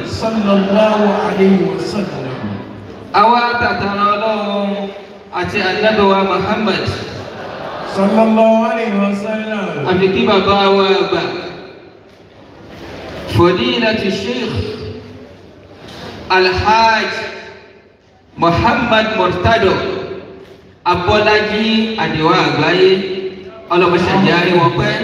صلى الله عليه وسلم. أوات ترى أتي النبي محمد صلى الله عليه وسلم. أبكي بابا وابا فضيلة الشيخ الحاج محمد مرتضى Abọ́lájí Àdìwá Àgbáyé ọlọ́mọṣẹ́járe wọn pẹ́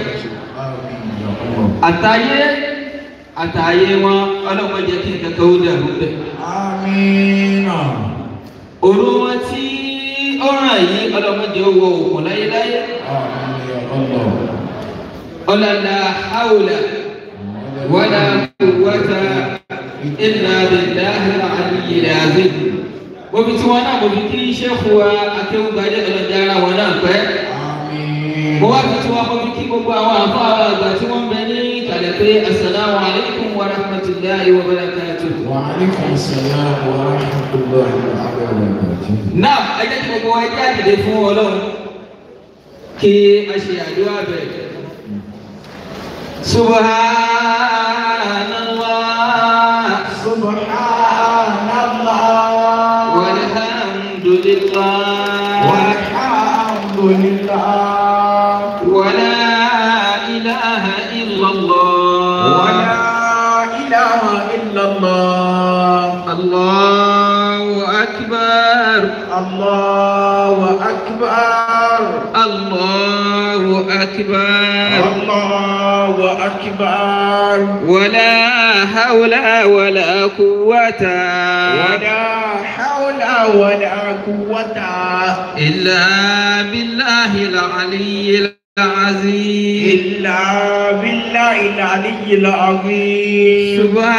àtàyé wọn ọlọ́mọjẹ́ kí nǹkan ó dàrú bẹ́. Àmín. Òru wọn tí ó ràn yìí ọlọ́mọjẹ́ owó òkun láyéláyé. Ọlọ́lá haúlà wala quwwata illa billahil aliyyil azim. Bóbi tí wọn náà bóbi kí Sheikh wa Akéwùgbadé ọlọ́dára wọn náà pẹ́. Mo wá fi tí wọn bóbi kí gbogbo àwọn àfọ àwọn àgbà tí wọ́n bẹ ní ìkàlẹ̀ pé assalamu alaikum wa rahmatullahi wa barakatuh. Wa alaikum assalam wa rahmatullahi wa barakatuh. Náà ẹ jẹ́ kí gbogbo ẹjẹ́ àdìdè fún Ọlọ́run kí a ṣe àdúrà bẹ̀rẹ̀. Subhanallah. Subhanallah. Walhamdulillah. Walhamdulillah. Wala ilaha illallah. Wala ilaha illallah. Allahu akbar. Allahu akbar. Allahu akbar. Allahu akbar. Wala hawla wala quwwata. Wala hawla wala quwwata illa billahil aliyyil azim. illa billahil aliyyil azim.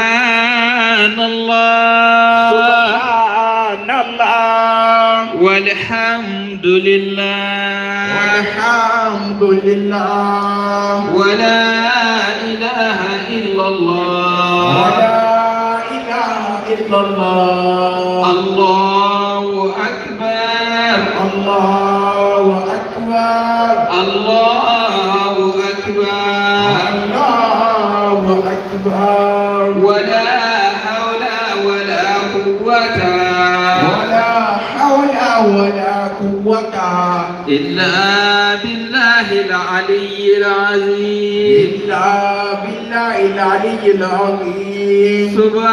Subhanallah. Subhanallah. Walhamdulillah. Walhamdulillah. Wala ilaha illallah. Wala ilaha illallah. Allahu akbar. Allahu akbar. Allahu akbar. Allahu akbar. Wala hawla wala quwwata. Wala hawla wala quwwata illa billahil aliyyil azim. illa billahil aliyyil azim.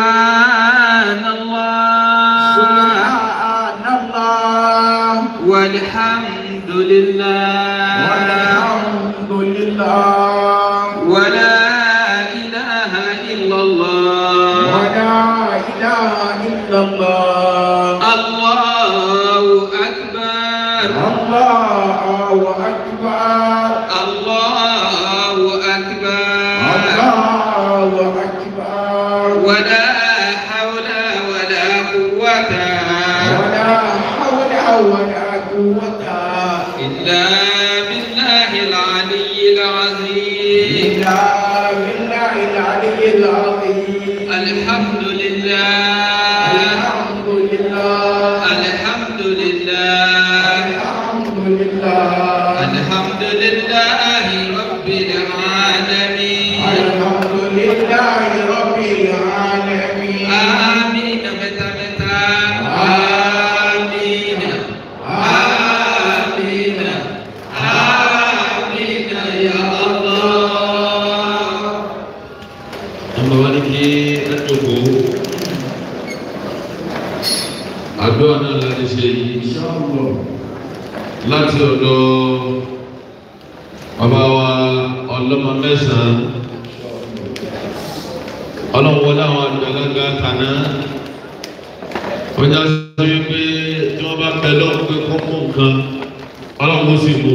Subhanallah. Subhanallah. Walhamdulillah. Walhamdulillah. Wala ilaha illallah. Wala ilaha illallah. Allahu akbar. Allahu akbar. Allahu akbar. Allahu akbar. Wala hawla wala quwwata. Wala hawla wala quwwata illa billahil aliyyil azim. illa billahil aliyyil azim. Alhamdulillah. Alhamdulillah. Alhamdulillah. Alhamdulillah. Alhamdulillahi rabbil alamin. Alhamdulillahi rabbil alamin. Amin. Meta meta. Amin. Amin. Amin ya Allah. Amawaliki atubu. Àdúrà náà láti ṣe yìí Inshallah. láti ọ̀dọ̀ bàbá wa ọlọ́mọ mẹ́sàn-án. Ọlọ́run wọlé àwọn àgbàlagbà kàná. Ó já sí wípé tí wọ́n bá bẹ lọ́wọ́ pé kó mú nǹkan, Ọlọ́run ó sì mú.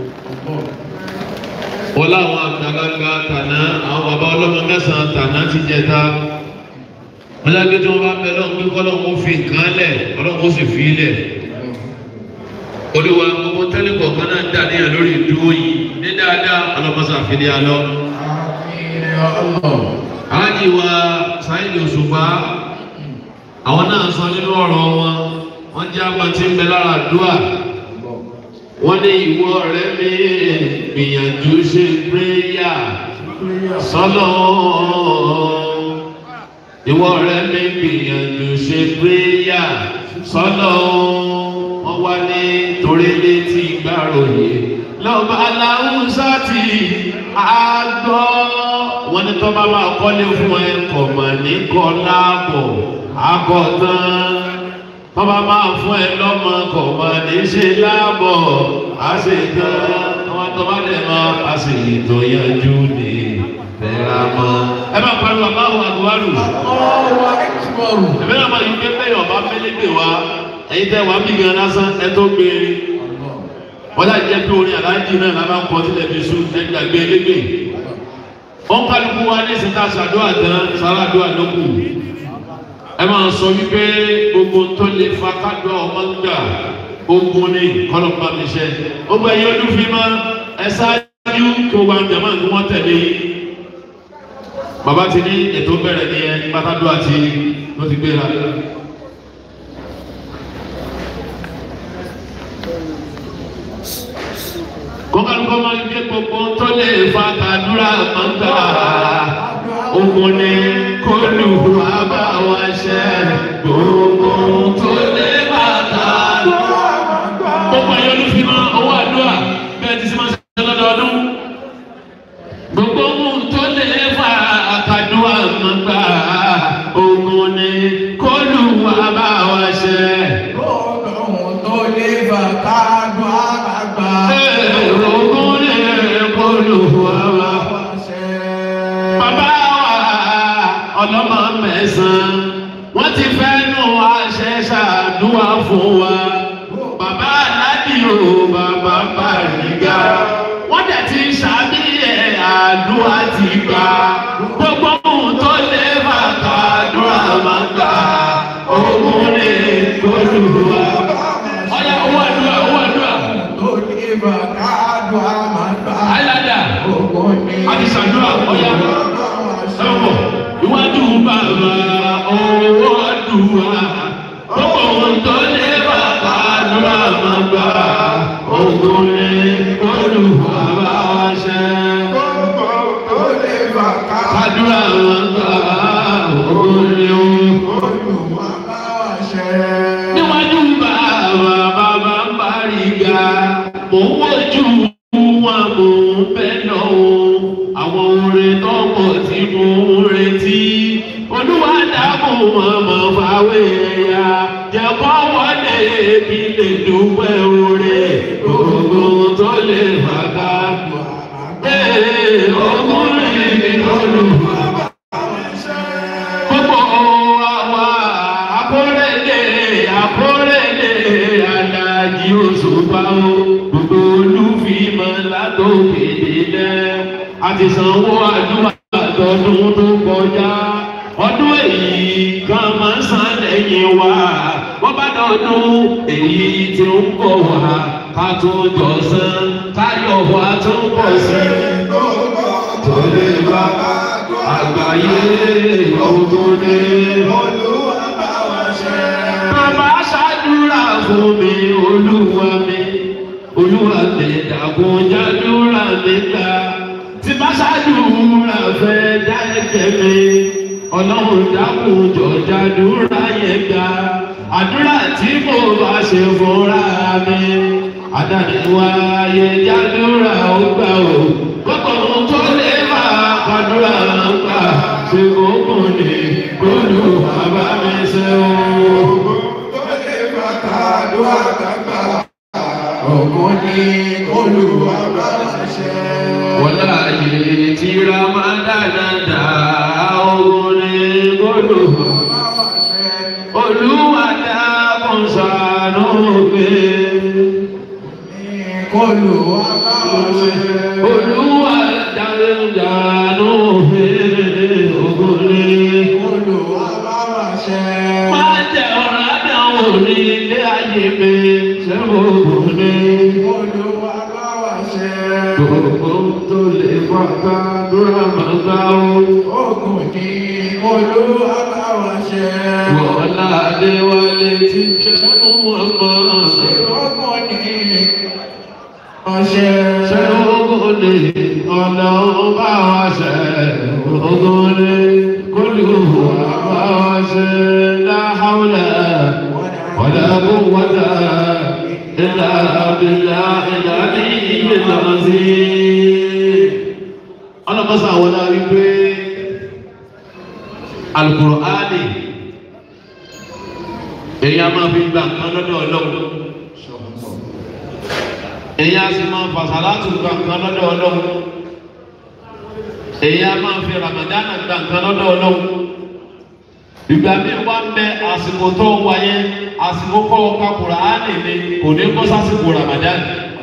Wọlé àwọn àgbàlagbà kàná, àwọn bàbá ọlọ́mọ mẹ́sàn-án kàná ti jẹta. Wọ́n já sí tí wọ́n bá bẹ lọ́wọ́ pé kọ́lọ́run ó fi nǹkan lẹ̀, Ọlọ́run ó sì fi lẹ̀. Olúwa gbogbo tẹ́lẹ̀ kọ̀ọ̀kan náà dà níyàn lórí ìdúró yìí ní dáadáa ọlọ́mọsá àfihàn alọ́. Àmín ya Allah. Aláàjì wa Saheed Òṣùpá àwọn náà sọ nínú ọ̀rọ̀ wọn, wọ́n jẹ́ àmọ́ tí ń bẹ lára àdúrà. Wọ́n ní ìwọ ọ̀rẹ́ mi gbìyànjú ṣe pírẹ́yà sọ́nà ìwọ ọ̀rẹ́ mi gbìyànjú ṣe péyà sọ́nà wọn wá ní torí létí gbàròyé lọ́ba aláwùsá tí a gbọ́ wọn ní tọ́ bá máa kọ́lé fún ẹ kọ̀ mọ̀ ní kọ́ láàbọ̀ àgọ́tán tọ́ bá máa fún ẹ lọ́mọ kọ̀ mọ̀ ní ṣe láàbọ̀ àṣetán wọn tọ́ bá dẹ̀ mọ́ àṣeyìí tó yanjú ní tẹ́ra mọ́. ẹ máa pariwo àbáwò àgbọ̀wárù. ẹ̀mí náà máa yí pé bẹ́ẹ̀ ọba mẹ́lẹ́gbẹ̀ wá ẹ̀yin tẹ́ wàá bí gan lásán ẹ tó gbére. wọ́n láti jẹ́ pé orin aláàjì náà la máa ń kọ́ sílẹ̀ fi sùn ẹgbàgbé ẹlẹ́gbẹ̀. wọ́n kálukú wa ní ìsìnká sàdúrà tán sàràdúrà lókù. ẹ máa sọ wípé gbogbo tó lè fa kádùá ọmọ gbà ogun ní kọlọ́pàá mi ṣe. ó gbẹ yín olúfin mọ́ ẹ ṣáájú kó wa jàmáà kí wọ́n tẹ̀lé yín. bàbá ti ní ètò bẹ̀rẹ̀ ní ẹ pátádó àti ló ti gbéra. kọ́kàlùkọ́ máa ń gbé gbogbo tó lè fa kàdúrà máa ń gbà ogun ní kólù àbáwá ṣẹ gbogbo tó lè fa kàdúrà máa ń gbà. gbogbo ayé olùfín máa owó àdúrà bẹ́ẹ̀ ti sì máa ṣe lọ́dọọdún. gbogbo ohun tó lè fa àkàdúrà máa ń gbà ogun ní kólù àbáwá ṣẹ. gbogbo ohun tó lè fa kàdúrà máa ń gbà. Bàbá wa ọlọ́mọ mẹ́sàn-án wọ́n ti fẹ́ nù àṣẹ ṣàdúrà fún wa. Bàbá aládìo bàbá Bàrígà wọ́n dẹ̀ ti ṣàbíyẹ̀ àdúrà ti gbà. Gbogbo ohun tó lè fà kàdúrà máa gbà ogun ní Olúwa. Ọ̀yá owó àdúrà owó àdúrà. tó lè fa kàdúrà máa ń gbà. Àìlàdà ogun ní àti ṣàdúrà ọ̀yá. Ẹ̀wọ̀n iwájú bàbá owó àdúrà gbogbo ohun tó lè bá kàdúrà máa gbà ogun ní Olúwa bá wa ṣẹ. gbogbo tó lè fa Kàdúrà máa gbà ogun ní Olúwa bá wa ṣẹ. níwájú bàbá Bàrígà mò ń wojú wọn mò ń bẹ́ lọ́wọ́ àwọn orin tọ́pọ̀ tí mo ń retí Olúwa dákun mọ̀mọ́ fàwé ẹ̀yà jẹ́ kọ́ wọlé kí lè dúpẹ́ oore gbogbo tó lè fàkà ogun ní Olúwa gbogbo àwa akórèlé alájí Òṣùpá o gbogbo olúfimọ́ látòkè délẹ̀ àti sanwó àdúrà tọdún tó kọjá ọdún èyí kan máa ń san lẹ́yìn wa wọ́n bá dọ̀dún èyí tí ó ń bọ̀ wá ká tó jọ san káyọ̀ wá tó ń bọ̀ sí tó lè bá àgbáyé ọdún ní Olúwa bá wa ṣẹ. bàbá ṣàdúrà fún mi olúwa mi dàkún jàdúrà mi gbà tí bá ṣàdúrà fẹ́ dá ẹ̀jẹ̀ mi ọlọ́run dákun jọ jàdúrà yẹn gbà àdúrà tí mo bá ṣe fúnra mi àdániwáyé jàdúrà ó gbà ó gbogbo ohun tó lè má kàdúrà ń gbà ṣe kókò ní Olúwa bá mi ṣe o. tó lè fa kàdúrà gbà. ogun ní Olúwa bá wa ṣẹ. Wọ́lá yìí tí Ramadana dá ogun ní Olúwa. Olúwa dákun ṣàánú mi. Olúwa bá wa ṣẹ. Olúwa dákun mi. Ogun ní Olúwa bá wa ṣẹ. má jẹ́ ọ̀rọ̀ àdáwò ní ilé ayé mi. Ṣé ogun ní Olúwa bá wa ṣẹ. gbogbo tó lè wá kàdúrà máa gbà ó. ogun ní Olúwa bá wa ṣẹ. Wọ́lá Adéwálé tí jẹ́ wọn mọ́. ogun ní ọṣẹ. Ṣé ogun ní ọ̀nà bá wa ṣe? Ogun ní Olúwa لا حول ولا قوة إلا بالله العلي العظيم. أنا بس أقول لك القرآن èyàn máa fi gbà nǹkan lọ́dọ̀ Ọlọ́run èyàn sì máa fàṣàlátù gbà nǹkan lọ́dọ̀ Ọlọ́run èyàn máa fi ramadana gbà nǹkan lọ́dọ̀ Ọlọ́run ìgbà míì wá ń bẹ àsìkò tó wáyé àsìkò kọ́ ọ̀ka Kùránì ni kò ní bọ́ sásìkò ramadan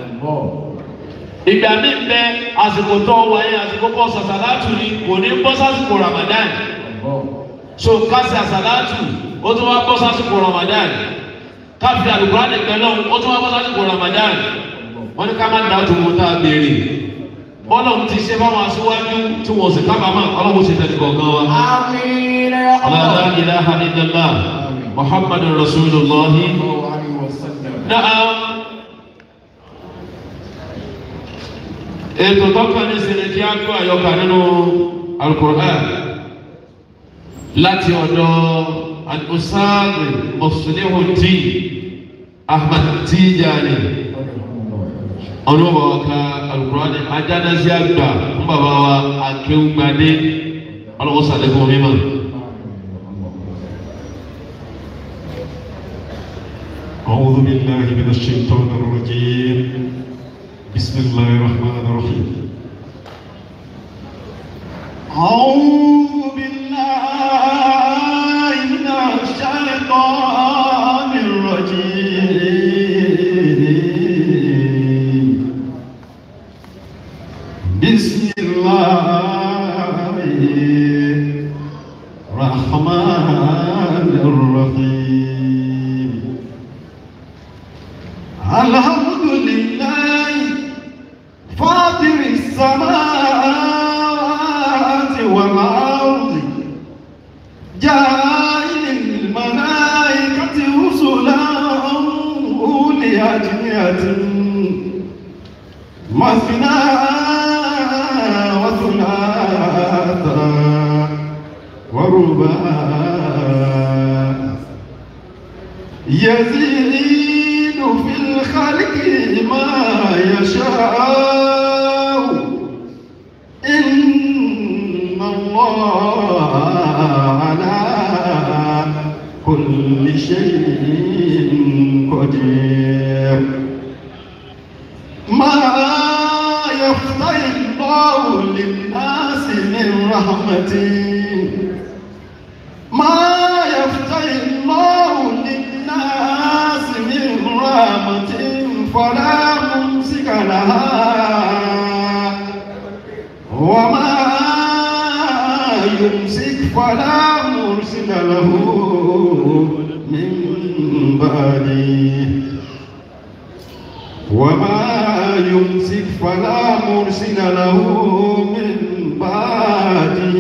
ìgbà míì ń bẹ àsìkò tó wáyé àsìkò kọ́ sàṣàlátù ni kò ní bọ́ sásìkò ramadan so kásì àṣàlátù ó tún wá bọ́ sásìkò Ramadan káfí Al-Qur'ani pẹ̀lú ó tún wá bọ́ sásìkò Ramadan wọ́n ní ká má dá tòun tá a béèrè Ọlọ́run ti ṣe fáwọn aṣíwájú tí wọ́n sì kábàámà Ọlọ́run ṣe tẹ̀lé kọ̀ọ̀kan wa. Àmín. La ilaha illallah Muhammadur Rasulullah. Na'am. Ètò tọ́kàn ní sinmi kí á gbọ́ àyọkà nínú Al-Qur'an láti ọ̀dọ̀ al-Ustadh Muslihuddin Ahmad Tijani ọlọ́wọ́ ká Al-Qur'ani ajánásí àgbà fún bàbá wa akéwùgbadé ọlọ́wọ́ sàlẹ̀kùn mímọ́. أعوذ بالله من الشيطان الرجيم بسم الله الرحمن الرحيم أعوذ بالله من الشيطان الرجيم بسم الله الرحمن الرحيم الحمد لله فاطر السماوات والأرض جاعل الملائكة رسلا أولي أجنحة مثنى وثلاث ورباع يزيد في الخلق ما يشاء إن الله على كل شيء قدير ما يفتح الله للناس من رحمة ما يفتح الله للناس من رحمة فلا ممسك لها وما يمسك فلا مرسل له من بعده وما يمسك فلا مرسل له من بعده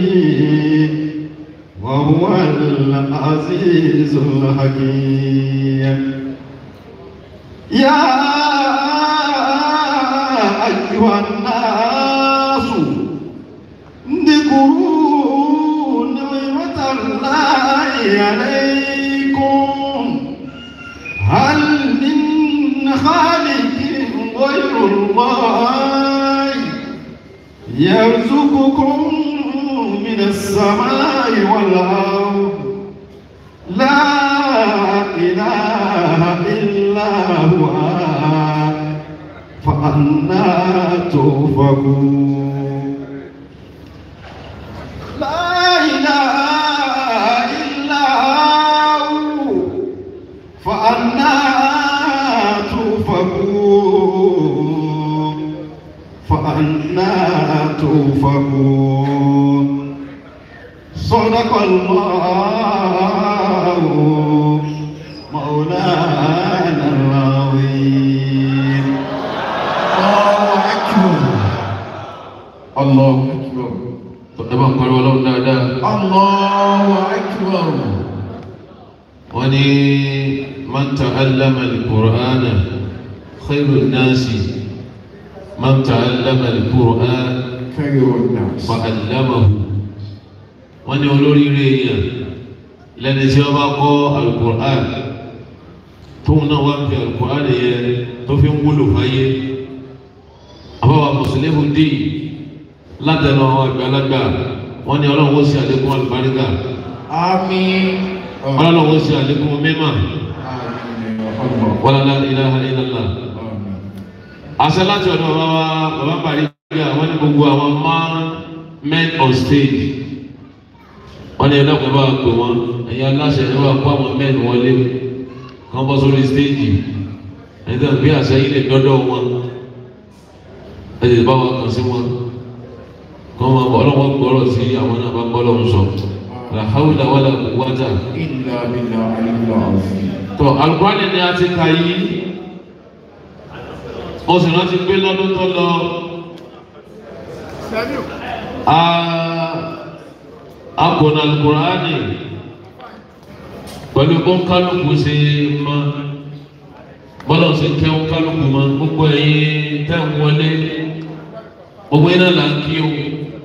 وهو العزيز الحكيم يا أيها الناس اذكروا نعمة الله عليكم هل من خالق غير الله يرزقكم من السماء والأرض لا إله إلا هو فأنا تؤفكون لا إله إلا هو فأنا تؤفكون فأنا تؤفكون صدق الله مولانا العظيم الله أكبر طبعا قالوا لهم لا الله أكبر وني من تعلم القرآن خير الناس من تعلم القرآن خير الناس وعلمه wọ́n ní olóríire èèyàn lẹ́ni tí wọ́n bá kọ́ Al-Qur'an tóun náà wá ń fi Al-Qur'an yẹn tó fi ń wúlò fáyé àbáwá mùsùlùmí dì látẹnu àwọn àgbàlagbà wọ́n ní Ọlọ́run ó ṣe àlékún àlùbáríkà. Àmín. Ọlọ́run ó ṣe àlékún mímọ́. Wala la ilaha illallah. Àṣẹ láti ọ̀dọ̀ bàbá Bàrígà wọ́n ní gbogbo àwọn men on stage. Wọ́n ní ẹ̀dọ́gbọ̀n bá pè wọ́n ẹ̀yà aláṣẹ ni wọ́n kó àwọn men wọlé kán bọ́ sórí stage. Ẹ̀dọ́ bí àṣẹ yìí lè dọ́dọ̀ wọn. Ẹ̀dẹ̀ bá wa kàn sí wọn. Kán máa bọ̀ ọlọ́wọ́ gbọ́rọ̀ sí àwọn náà bá gbọ́ lọ́run sọ. La hawla wala quwwata illa billahi. Tọ́ Al-Qur'an ni a ti ka yìí. Mo sì rántí pé lọ́dún tó lọ. Akọ̀nà Al-Qur'an pẹ̀lú kálukú ṣe mọ́. Bọ́lá ṣe kẹ́hún kálukú mọ́. Gbogbo ẹ̀yin tẹ́ ń wọlé. Gbogbo iná là ń kí o.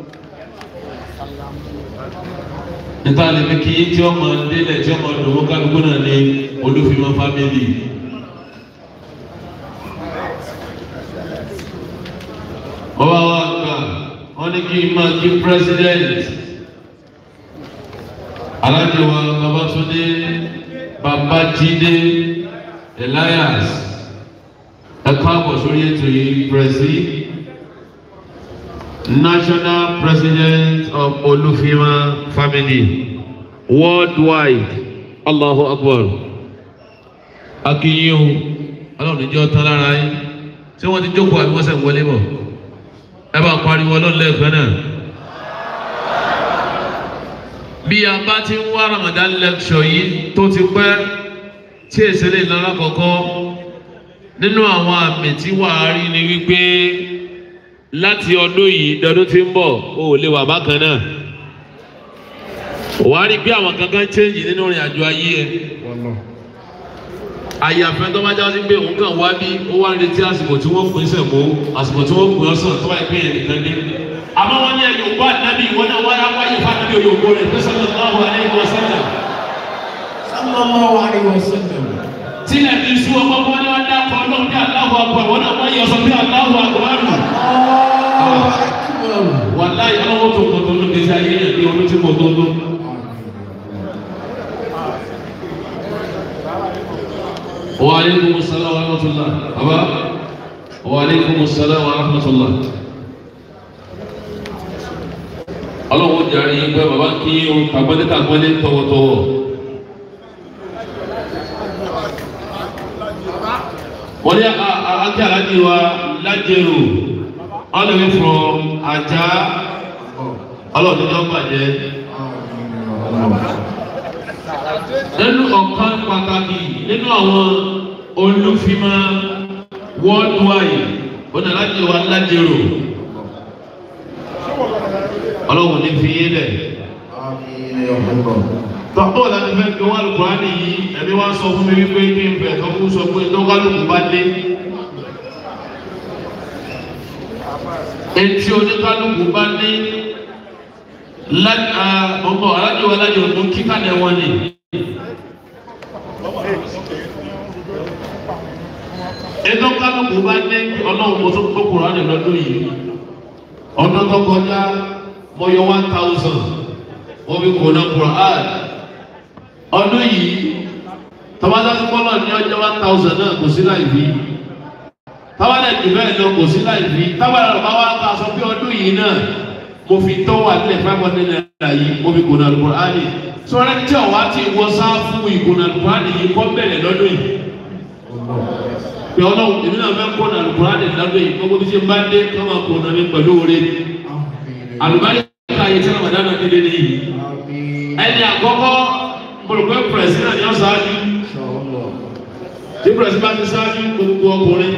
Níta lè fi kí tí ọmọ délẹ̀ tí ọmọ dòwó kálukú náà ní Olúfimọ family. Bàbá wa gbà wọ́n ní kí n máa kí president Alhaji wa Babátúndé Babájídé Elias ẹ káàbọ̀ sórí ètò yìí Presi National President of Olúfimọ family worldwide. Allahu Akbar. Akiyin o, Ọlọ́run níjọ́ tán lára yín. Ṣé wọ́n ti jókòó àbí wọ́n ṣe wọlé bọ̀? Ẹ bá pariwo Ọlọ́run lẹ́ẹ̀kan náà. Bí a bá ti ń wá Ramadan lecture yìí tó ti pẹ́ tí èsì lè lọ́la kọ̀ọ̀kan nínú àwọn àmì tí wàá rí ni wípé láti ọdún yìí dọdún tí ń bọ̀ o ò lè wà bákan náà. Wàá rí pé àwọn kankan change nínú ìrìn àjò ayé ẹ. Àyàfẹ́ tó bá jáwé pé òun kàn wá bí ó wá ń retí àsìkò tí wọ́n pín sẹ̀mó àsìkò tí wọ́n pín ọ̀sán tó bá yẹ pé yẹn nìkan dé. Àmọ́ wọ́n ní ẹ̀yọ̀ bá nábì ìwọ náà wáyé wáyé fánábì òyòǹbó rẹ̀ pé sallallahu alaihi wasallam. Sallallahu alaihi wasallam. Tílẹ̀ ti sú ọmọ kan ní wọ́n dákọ̀ ọlọ́run bí Allahu Akbar wọ́n náà wáyé ọ̀sán bí Allahu Akbar. Wàláhì ọlọ́wọ́ tó kọ̀ tó ló dé sí ayé yẹn ní ọdún tí mo tó tó. Wa alaikumus salam wa rahmatullah. Baba. Wa alaikumus salam wa rahmatullah. Ọlọ́wọ́ jàre yín pé bàbá kí o tàgbọ́dé tọwọ́tọwọ́. Wọ́n ní akẹ́ aláàjì wa Lájẹrò all the way from Ajá ọlọ́ọ̀dún tó bàjẹ́. Nínú ọ̀kan pàtàkì nínú àwọn Olúfimọ worldwide wọ́n ní aláàjì wa Lájẹrò ọlọ́wọ́ ní fi yé lẹ̀. Tọ́pọ̀ láti fẹ́ kí wọ́n Al-Qur'ani yìí ẹ̀mí wá sọ fún mi wípé kí n bẹ̀ tọ́kú sọ pé tọ́kálùkù bá dé. Etí oníkálùkù bá dé ọmọ alájọ alájọ tó kíkà lẹ̀ wọ́n ni. Ètò kálùkù bá dé ọlọ́run mo tún kó Kùránì lọ́dún yìí. Ọdún tó kọjá mo yọ 1000 wọ́n fi kò ná Kùránì. Ọdún yìí tọ́wọ́dá tó kọ́lọ̀ ní ọjọ́ 1000 náà kò sí láì fi. Táwọ́dá jù bẹ́ẹ̀ lọ kò sí láì fi. Táwọ́dá lọ bá wá ká sọ pé ọdún yìí náà mo fi tọ́wọ́ àtìlẹ̀ 500 naira yìí mo fi kò ná Kùránì. Sọ́ra tí ọ̀wá ti wọ sá fún ìkùnà Kùránì yìí kọ́ bẹ̀rẹ̀ lọ́dún yìí. Pé ọlọ́run èmi náà fẹ́ kò ná Kùránì lọ́dún yìí gbogbo bí ṣe bá dé kọ́ máa kò ná mi pẹ̀lú oore. Àlùbáríkà yìí tí Ramadan náà délé nìyí. Ẹni àkọ́kọ́ olùkọ́ pẹ̀rẹ̀sìnà ni ó ṣáájú tí pẹ̀rẹ̀sìnà ti ṣáájú gbogbo ọkùnrin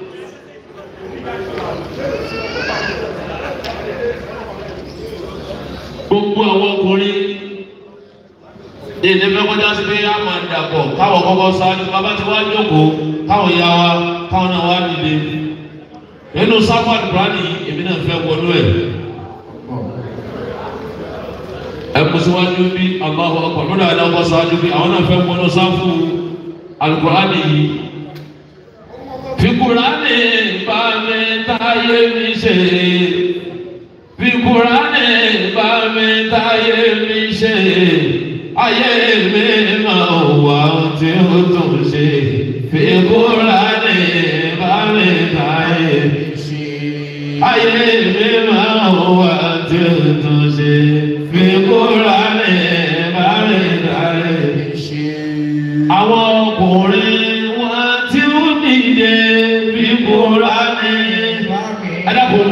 gbogbo àwọn ọkùnrin ní ìdẹ́fẹ́ kọjá sí pé a máa dàpọ̀ káwọn kọ́kọ́ ṣáájú bàbá ti wá jókòó káwọn ya wa káwọn náà wá dìde nínú sáfà Kùránì èmi náà fẹ́ wọnú ẹ̀ ẹ̀kúsíwájú bí Allahu Akbar lọ́dọ̀ àdáwọ̀ sáájú bí àwọn náà fẹ́ gbọ́dọ̀ sáfù Al-Qur'ani yìí. Fi Qur'ani bá mi táyé mi ṣe. Fi Qur'ani bá mi táyé mi ṣe. Ayé mi máa wà tí ó tún ṣe. Fi Qur'ani bá mi táyé mi ṣe. Ayé mi máa wà tí ó tún ṣe. Fi Qur'ani bá mi táyé mi ṣe. Àwọn ọkùnrin wọn tí ó dìde fi Qur'ani adábòlù.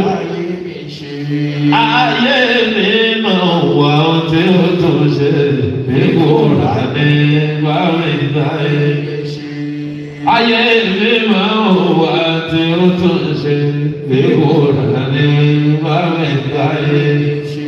Ayé mi máa wà tí ó tún ṣe. Fi Qur'ani bá mi táyé mi ṣe. Ayé mi máa wà tí ó tún ṣe. Fi Qur'ani bá mi táyé mi ṣe.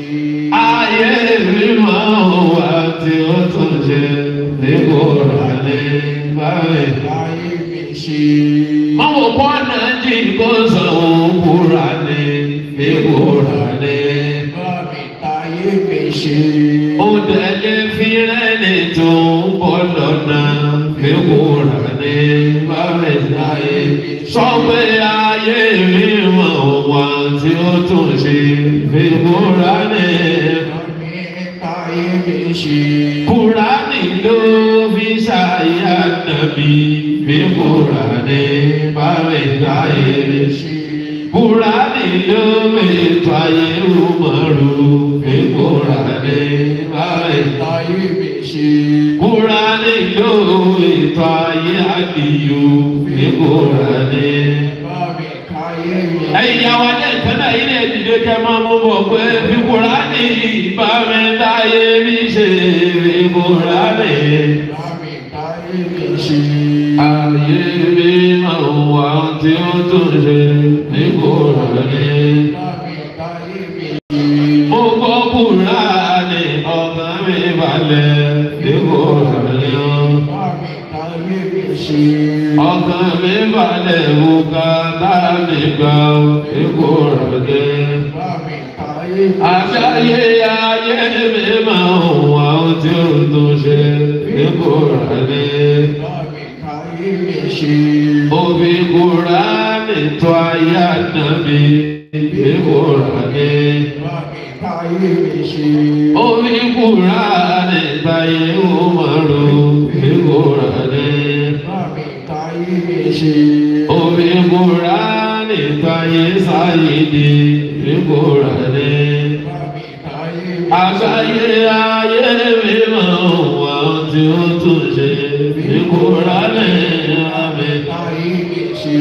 Ayé mi máa wà tí ó tún ṣe. Fi Qur'ani bá mi táyé mi ṣe. Máwo kọ́nà jí kó sanwó Qur'ani. Fi Qur'ani bá mi táyé mi ṣe. Ó dẹ̀lé fírẹ́nì tó ń bọ̀ lọ́nà. Fi Qur'ani bá mi táyé mi ṣe. Sọ pé ayé mi máa wà tí ó tún ṣe. Fi Qur'ani bá mi táyé mi ṣe. Qur'ani ló fi ṣàyà nàbí. Fi Qur'ani bá mi táyé mi ṣe. Qur'ani ló fi táyé Umaru. Fi Qur'ani bá mi táyé mi ṣe. Qur'ani ló fi táyé Aliyu. Fi Qur'ani bá mi táyé mi ṣe. Ẹ̀yin àwọn ajẹ́ ìtẹ́lẹ̀ yìí lè dìde kẹ́ máa mú bọ̀ pé fi Qur'ani bá mi táyé mi ṣe. Fi Qur'ani bá mi táyé mi ṣe. Ayé mi máa wà tí ó tún ṣe. Fi Qur'ani bá mi táyé mi ṣe. Mo gbọ́ Qur'ani ọkàn mi balẹ̀. Fi Qur'ani bá mi táyé mi ṣe. Ọkàn mi balẹ̀ bùkátà mi gbà. Fi Qur'ani bá mi táyé mi ṣe. Àṣàyè ayé mi máa wà tí ó tún ṣe. Fi Qur'ani bá mi táyé mi ṣe. Ó fi Qur'ani tó ayé ànábì. Fi Qur'ani bá mi táyé mi ṣe. Ó fi Qur'ani táyé Umaru. Fi Qur'ani bá mi táyé mi ṣe. Ó fi Qur'ani táyé Sáyidi. Fi Qur'ani bá mi táyé mi ṣe. Àṣàyè ayé mi máa wà tí ó tún ṣe. Fi Qur'ani bá mi táyé mi ṣe.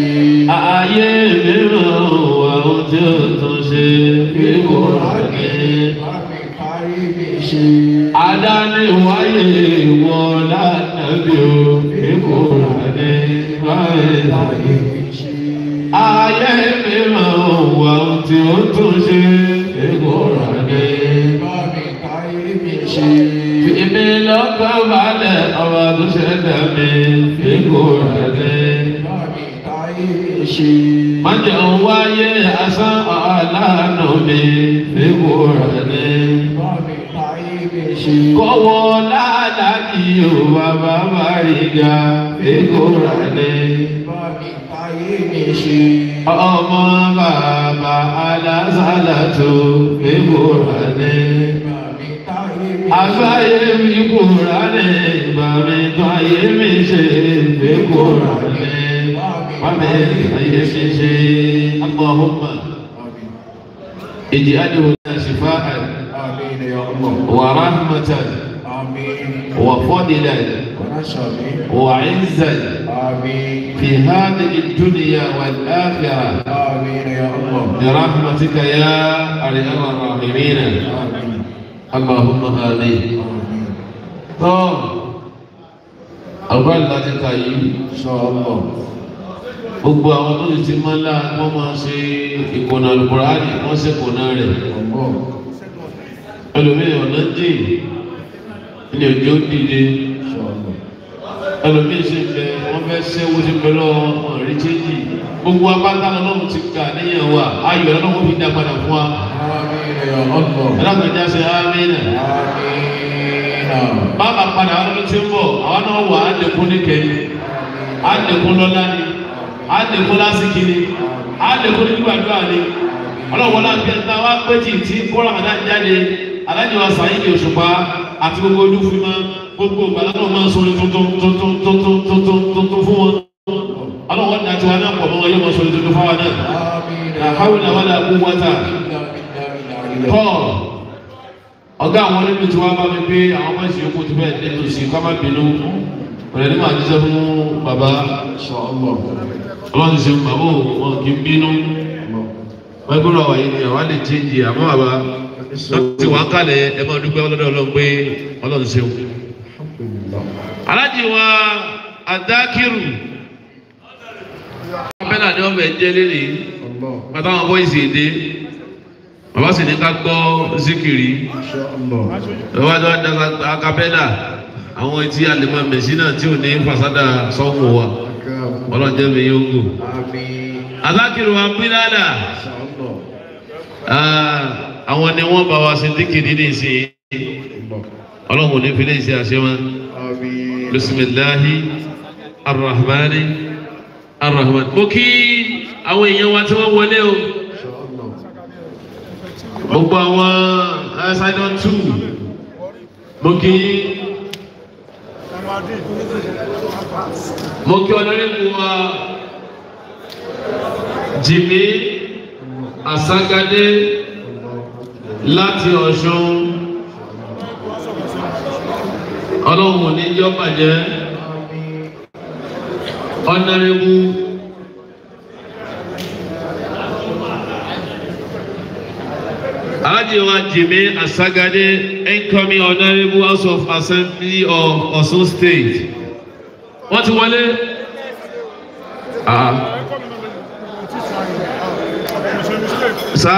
Ayé mi máa wà tí ó tún ṣe. Fi Qur'ani bá mi táyé mi ṣe. Adáni wáyé wọ́n lánàbí o. Fi Qur'ani bá mi táyé mi ṣe. Ayé mi máa wà tí ó tún ṣe. Fi Qur'ani bá mi táyé mi ṣe. Fìmí lọ́kàn balẹ̀ ọba tó ṣẹ̀dá mi. Fi Qur'ani bá mi táyé mi ṣe. Májẹ̀ ń wáyé asán aláàánú mi. Fi Qur'ani bá mi táyé mi ṣe. Kọ́wọ́ ládàkì yóò bàbá Bariga. Fi Qur'ani bá mi táyé mi ṣe. Ọmọ bàbá alásàlátù. Fi Qur'ani bá mi táyé mi ṣe. Àgbáyé mi Qur'ani bá mi táyé mi ṣe. Fi Qur'ani bá mi táyé mi ṣe. Allahumma اجعله شفاء آمين يا الله. ورحمة آمين. وفضلا ونشر. وعزا آمين. في هذه الدنيا والآخرة. آمين يا الله. برحمتك يا أرحم الراحمين. آمين. اللهم آمين. آمين. طب أقول لك إن شاء الله. gbogbo àwọn tó ti máa ń lá wọ́n máa ṣe ìkùnà Al-Qur'ani wọ́n ṣe kùnà rẹ̀ ẹlòmíràn ọ̀nà dì ní òjò dìde ẹlòmíì ṣe bẹ wọn fẹ́ ṣẹ́wó ti bẹ lọ́wọ́ wọn rí chéjì gbogbo apáta lọ́wọ́ ti gbà níyàn wa ayọ̀ lọ́wọ́ fi dá padà fún wa. ẹlẹ́gbẹ̀já ṣe amínà. bàbá padà wọn ló ti ń bọ̀ àwọn náà wà á dẹkùn ní kẹ́yìn á dẹkùn lọ́lá ni á dẹkùn lásìkò ni á dẹkùn ní gbàdúrà ni ọlọ́wọ́ náà bí ẹ̀ta wá pé tí kọ́ra àdá jáde alájọ wa Saheed Òṣùpá àti gbogbo olúfimá gbogbo ìgbàlódé máa ń sọ tuntun fún wọn ọlọ́wọ́ ní àti wa náà pọ̀ mọ́ wọn yóò máa sọ tuntun fún wa náà àháwìn àwọn àdàkú wọ́tà Paul ọ̀gá àwọn oníbi tí wọ́n bá mi pé àwọn máa ń ṣe okùn tó bẹ́ẹ̀ ní tòsí ká má bínú ọ̀rẹ́ ní màá jíṣẹ́ fún bàbá ọlọ́run ṣe ń bàbá wọn kì í bínú wọ́n gbọ́dọ̀ wà yìí ni àwa lè chéjì àmọ́ bàbá tí wọ́n kálẹ̀ ẹ máa dúpẹ́ ọlọ́dọ̀ ọlọ́run pé ọlọ́run ṣeun. alájì wa adákìrù abẹ́là ni wọ́n bẹ̀ jẹ́ lélẹ̀ pátá wọn bọ́ ìsì èdè bàbá sì ní ká gbọ́ zikiri ìwádìí wọn dáná akabẹ́là àwọn etí àlèmọ́ mẹ́sínà tí ò ní fàṣádà sọ́wọ́ wa ọlọ́run jẹ́ mi yóò gò. adákìrù wa bíládà àwọn ni wọ́n bá wa ṣe díkìrì ní ìsìn ọlọ́run ní fílẹ̀ ìṣe àṣẹwọ́n bisimilahi arrahmani arrahman. mo kí àwọn èèyàn wa tí wọ́n wọlé o gbogbo àwọn ṣáìdán 2 mo kí ọlọ́rẹ́kùn wa Jimmy Asagade láti Ọ̀ṣun ọlọ́run ní jọ́ bàjẹ́ ọ̀nàrẹ́bù Alhaji wa Jimmy Asagade incoming honorable House of Assembly of Osun State wọ́n ti wọlé. Sa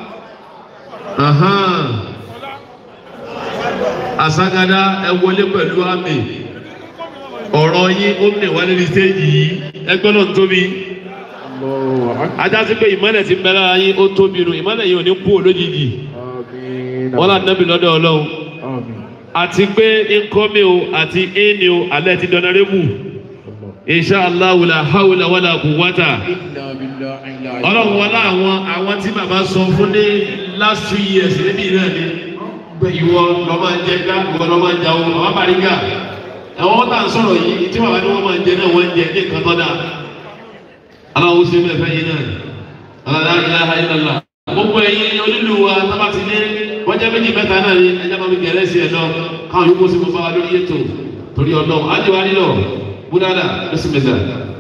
Asagada ẹ wọlé pẹ̀lú àmì ọ̀rọ̀ yín ó mìíràn wá lórí stéèjì yìí ẹgbẹ́ náà tóbi ajásí pé ìmọ̀lẹ̀ ti bẹ̀rẹ̀ ayé ó tóbi nù ìmọ̀lẹ̀ yìí ò ní kú olójijì wọ́n lá nẹ́bí lọ́dọ̀ Ọlọ́run àti pé nkọ́mi o àti ẹni o alẹ́ ti dọ́nàrẹ́bù insha Allah la hawla wala quwwata Ọlọ́run wọlé àwọn tí bàbá sọ fún ní last 2 years níbi náà ni ìwọ lọ máa jẹ ká ìwọ lọ máa jáwó bàbá Bariga àwọn tá à ń sọ̀rọ̀ yìí tí bàbá ní wọ́n máa jẹ náà wọ́n jẹ ní nǹkan tó dáa aláwo ṣe bẹ́ẹ̀ fẹ́ yín náà la ilaha illallah gbogbo ẹ̀yin onílù wa tábà ti ní wọ́n jẹ́ méjì mẹ́ta náà ni ẹ̀jẹ̀ máa fi gẹ̀rẹ́ sí ẹ̀ lọ káwọn yòókù sí gbogbo wa lórí ètò torí Ọlọ́run á jẹ́ wa nílò búdàdà bísímẹ́sà.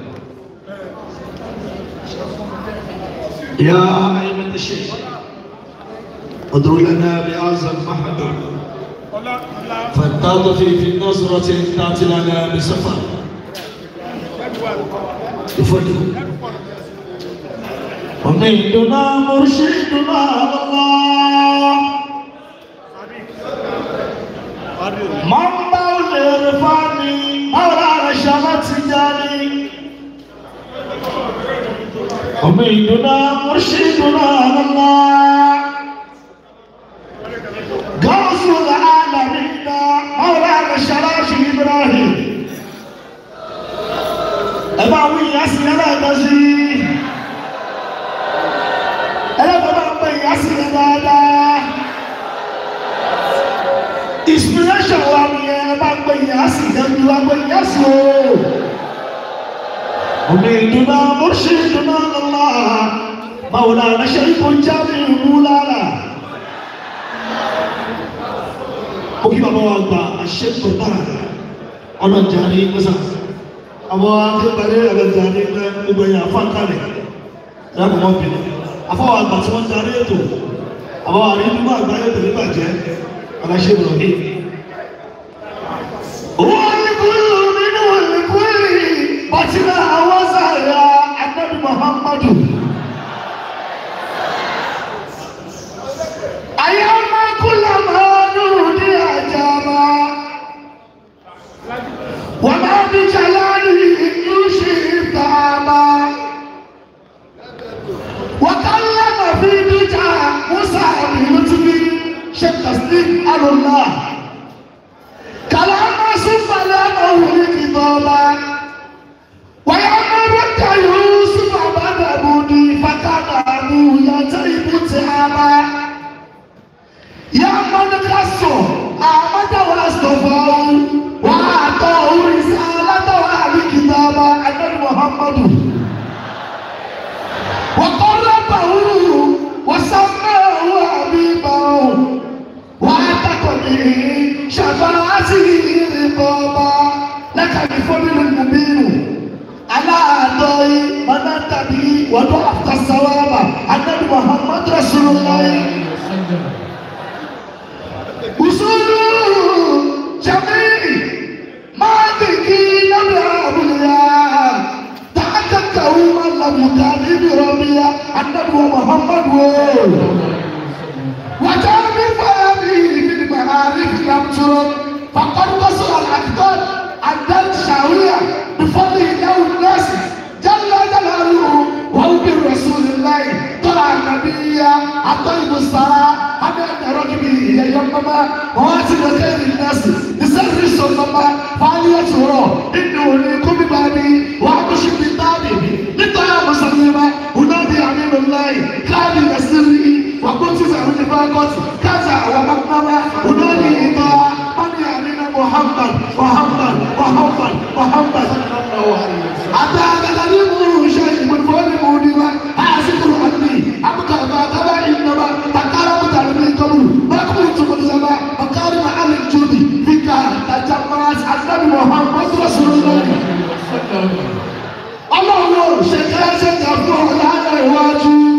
يا أيمن الشيخ ادعو لنا بهذا المحضر فلتعطفي في النصرة تأتي لنا بسفر يفضل ومننا مرشدنا الله منبع الإرفان مولانا شمس جاني ومننا مرشدنا الله غوث العالمين مولانا شراشي إبراهيم أباوي ياسين لا تزي أنا بابا ياسين لا inspiration wa mi ẹ bá gbé yasìn dẹ́nu wa gbé yasìn o. ومننا مرشدنا الله مولانا شريف الجامع مولانا òkè bàbá wa gba àṣepọ̀ náà ọ̀nà jàre mọ́sá àwọn akẹ́kọ̀ọ́ ẹ̀rọ jàre gbogbo ẹ̀yà fáńkàlẹ̀ lábùmọ́ bìnrin àfọwọ́ àgbà tí wọ́n darí ètò àwọn àrídúgbò àgbáyé tó nígbàjẹ́ aláṣẹ ìrọ̀lẹ́ wọ́n ní kúrò nínú ìkúrì bàtìlá àwọn sàrà Ànábì Muhammadu ayé ọmọ kúlọ̀ máa nù ní àjàmá وما بجلاله يشير تعالى وكلم في بجا موسى بلطف شيخ تسليم على الله كلام سبحانه لكتابا ويأمر يوسف بعد أبودي فكان أبوه يتيب تعبا يا من كسو أحمد واصطفاه وأعطاه رسالته لكتابا أن محمد وقربه وسماه حبيبه وأعتق به شفاعته رقابا لك بفضل المبين على أعضاء منات به وضعفت الصواب أن محمد رسول الله وصول جميع مالكين بأبويا تحققه من لم يكذب ربيا أن محمد وجاء بفهمه في المعارف لم ترد فقد وصل الأكبر عند الشاوية بفضل له الناس جل جلاله وهو بالرسول الله طلع النبي الطيب الصلاة أبعد ركبه يومما واسل خير الناس بسر الصمما فعليته إنه لكم ببابي وأبشر بالتابي لطعام مسلمة ونادي عميم الله كان يسري وقلت زعم نفاقات كذا ومقنمة ونادي إطاعة من يعنينا محمد محمد محمد محمد أتى غريب شيء من فوق المدينة أعزكر عني أبقى ما تبع إنما تكرم تعلمي قبل ما كنت من زمان أكارم على الجودي فيك تجمعات أسلام محمد رسول الله الله شكرا شكرا فوق على الواجب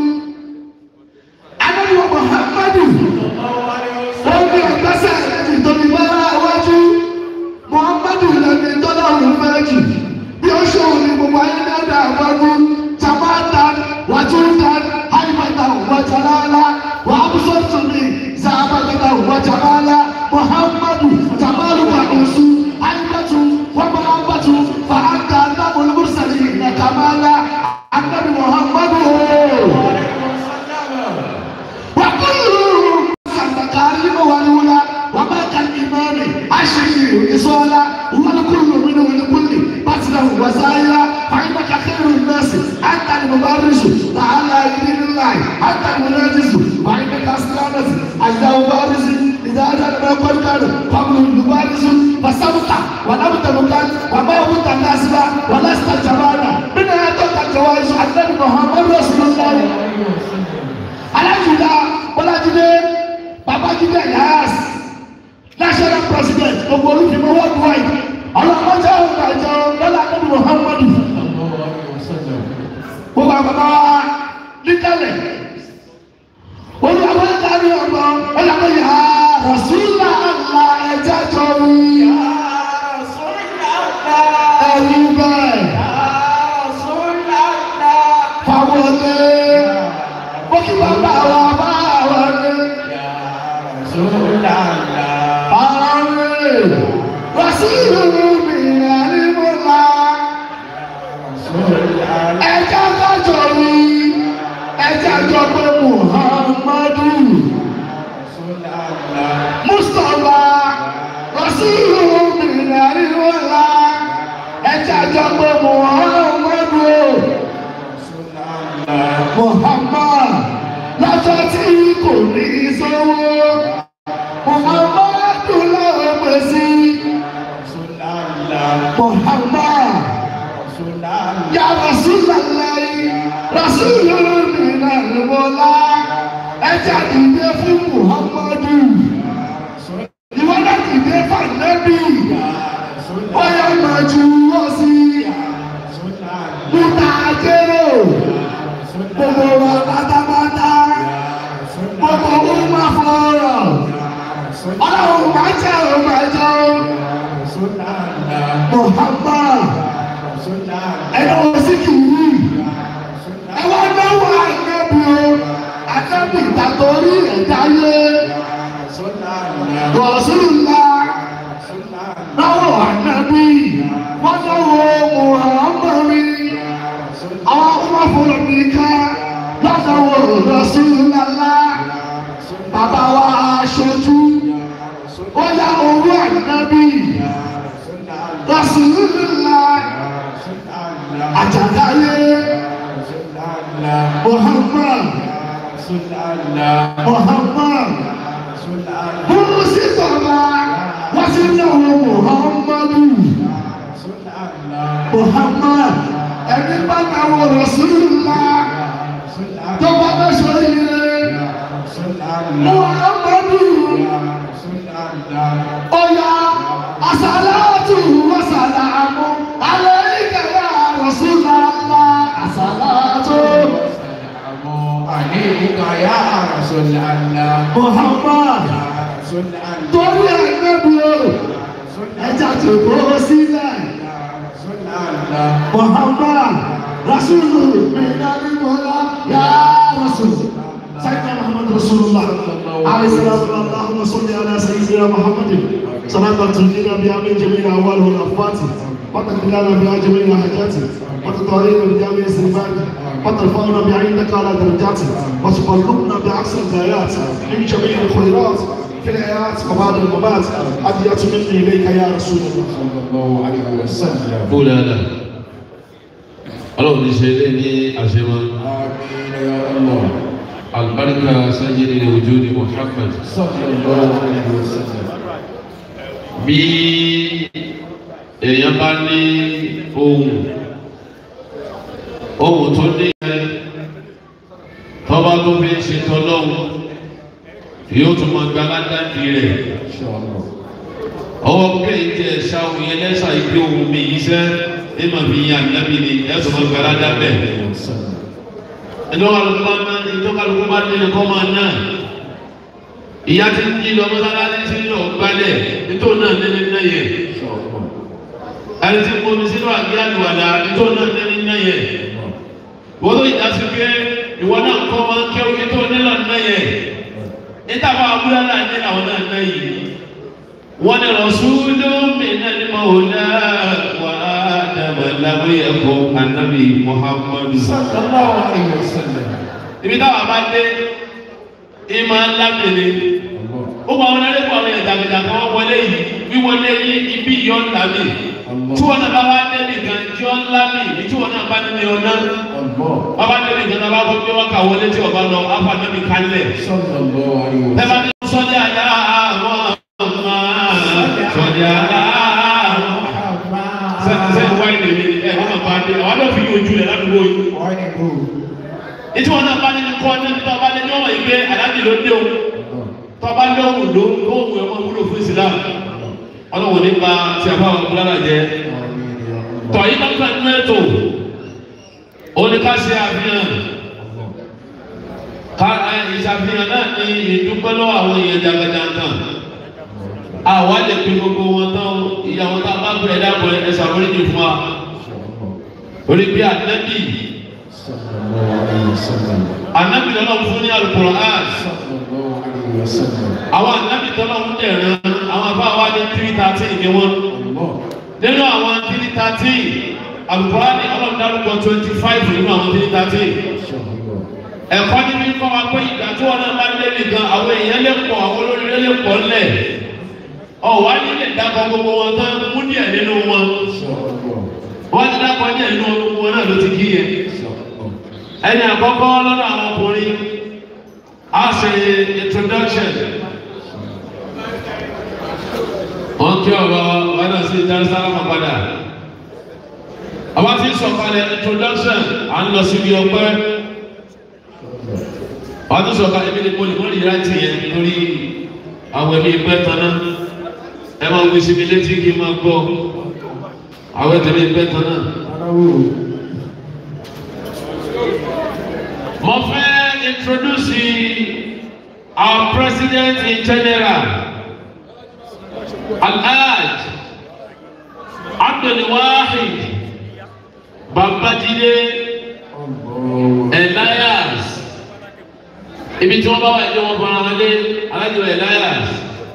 أنا محمد وفي القصة تطلب واجب محمد لم يطلع الواجب يشعر بمبين دعوه جماعة وجودا هيبة وجلالا وأبصرتني زعمة وجمالا محمد جمال وعز هيبة ومحبة فأنت أنم المرسلين كمالا النبي محمد وكل المكارم والأولى وما كان إمامي أشري إصالا والكل منه لكل بطنه وسائلا فإنك خير الناس أنت المبارز تعالى يدين الله أنت المناجز وإنك أسلامت أنت مبارز إذا أجل ما قد كان قبل المبارز فسبق ولم تبقى وما كنت ناسبا ولست جبانا من أياتك الجوائز أن محمد رسول الله على جدا ولا جدا بابا جدا ياس national president gbogbo olùfimọ worldwide ọlọmọdé ọhún àjọ lọlá nínú muhammadu gbogbo àgbàbà wa nítẹlẹ olùwàwọ ìdarí ọgbọ ọlọmọ yà rasulà àlà ẹjẹ jọ wí ẹwù bẹ́ẹ̀ fàwọlé bókì bàbá wa bá wọlé. Rasul min alimula, ẹja kájọ wí, ẹja jọ pé Muhammadu, Mustapha, Rasul min alimula, ẹja jọ pé Muhammadu, Muhammad, lọ́jọ́ tí kò ní sọ́wọ́, Muhammadu lọ́wọ́ pèsè. Muhammad ya Rasulallah Rasulun minal Mola ẹja dìde fún Muhammadu ìwọ náà dìde fún Ànábì ọyọ màjú wọ́sí múta kéré gbogbo wa pátápátá gbogbo ohun máa fọ̀rọ̀ ọlọ́run máa jẹ́ òun máa jẹ́ òun. Muhammad ẹ̀rọ òsìkìrì ẹ̀wọ̀n náwó ànábì o ànábì tàtórí ẹ̀dáyé Rasulullah náwó ànábì. Rasulullah bàbá wa aṣojú ó yá owó ànábì Rasulullah àjàdáyé Muhammad Mùsítọ́lá wọ́n sì náwó Muhammad ẹni bá náwó Rasulullah tó bá bẹ́ sórí rẹ̀ Muhammadu ọ̀yà asàlátù wasàlámù alayka ya Rasulullah asàlátù alayka ya Rasulullah Muhammad torí ẹgbẹ́bí o ẹja tó kó sílẹ̀ Muhammad Rasulullah minalimola ya Rasulullah Sayyidina Muhammad Rasulullah alayhi salatu Allahumma salli ala sayyidina Muhammadin salatan tunjina biha min jami'i ahwal wal afat wa taqdilana biha jami'i hajati wa tutarina bi jami'i sifati wa tarfa'una bi 'indaka ala darajati wa tuballighuna bi aqsa al-ghayat min jami'i al-khairat في الحياة وبعد الممات أدية مني إليك يا رسول الله صلى الله عليه وسلم قولا له اللهم سيدني أسمى آمين يا الله البركة سيد الوجود محمد صلى الله عليه وسلم bí èèyàn bá ní ohun tó ní ẹ tọ́ba tó fi ń ṣe tọ́lọ́hún yóò tún máa gba aládàáni rẹ̀ ọwọ́ kéèké ṣáwó yẹn lẹ́sà ìgbé ohun mi yìí sẹ́ ẹ máa fi yan ànábì ni ẹ tún máa gba aládàá bẹ̀. ìdọ́kàlùkù bá délé kọ́ máa ná ìyá ti ń yí lọ mọ́sálásí tí ń lọ gbálẹ̀ nítorí náà nẹ́ni náà yẹ ẹni tí mo mi sínú àgbé àlùwàlà nítorí náà nẹ́ni náà yẹ wọ́n tó ìdásí pé ìwọ náà kọ́ máa ń kẹ́wọ́ nítorí nílò náà yẹ níta bá abúlé náà ní àwọn náà náà yìí wọ́n ní rasulun minal mawla wa adama lam yakun anabi Muhammad sallallahu alaihi wasallam. ibi táwọn bá dé ìmọ̀ ńlábìlì ó gba àwọn ẹlẹ́kọ̀ọ́ àwọn ìdàgbàjà kan wọ́n wọlé yìí wíwọlé yìí ibi yọ̀ ńlá mi tí wọ́n náà bá wá débi kan yọ̀ ńlá mi tí wọ́n náà bá ní mi ọ̀nà wọ́n bá débi kan náà bá gbọ́ pé wọ́n kà wọlé tí ọba lọ afa débi kálẹ̀ sallallahu alaihi wasallam. ẹ bá ní sọ́jà yá àwọn ọmọ sọ́jà yá sẹ́ni wáyé lèmi ẹ̀ wọ́n máa bá dé àwọn àdó fi yóò ju ẹ̀ ládùúgbò yìí ìtí wọn náà bá ní kọ́ ní tọ́ bá ní ní ọmọ ìgbé àdájì ló dé o tọ́ bá lóhùn lóhùn ẹ̀mọ́ wúlò fún Islam ọlọ́wọ́ nípa tí a bá wọn kú lára jẹ tọ́ yìí lọ́pọ̀ nínú ètò oníkàṣe àfihàn ìṣàfihàn náà ní ìdúpẹ́ lọ́wọ́ àwọn èèyàn jàgàjàgà àwa lè pe gbogbo wọn tán ìyàwó tá a bá gbé ẹ̀dá bọ̀ ẹ̀ ṣàforíjì fún wa orí bí ànábì anabi lọ́nà fún ní Al-Qur'an àwọn anabi tọ́lá ń dẹ̀rẹ̀ àwọn afáwa ní 313 ni wọ́n nínú àwọn 313 Al-Qur'an ní ọlọ́run dárúkọ 25 nínú àwọn 313 ẹ̀kọ́ níbi kọ́ wa pé ìgbà tí wọ́n náà bá lé nìkan àwọn èèyàn lè pọ̀ àwọn olóríire lè pọ̀ ńlẹ̀ ọ̀wá nílẹ̀ dákọ̀ gbogbo wọn tán mú díẹ̀ nínú wọn wọ́n ti dákọ̀ díẹ̀ nínú gbogbo wọn náà ló ti kí yẹn ẹni àkọ́kọ́ lọ́dọ̀ àwọn ọkùnrin a ṣe introduction wọ́n kí ọ̀rọ̀ wọn náà sí Jerusalem padà àwọn tí ń sọ̀kalẹ̀ introduction à ń lọ síbi ọpẹ́ wọ́n tún sọ̀kalẹ̀ ẹbí ni mo lè mọ́ ìyá ti yẹn nítorí àwọn ẹbí pẹ́ tanná ẹ máa wí síbi létí kí n máa gbọ́ àwọn ẹbí pẹ́ tanná. Mo fẹ́ introduce our president in general, Alhaj Abdulwahid Babajide Elias. Ibi tí wọ́n bá wà ní wọn fara wọn lé Alhaji Elias.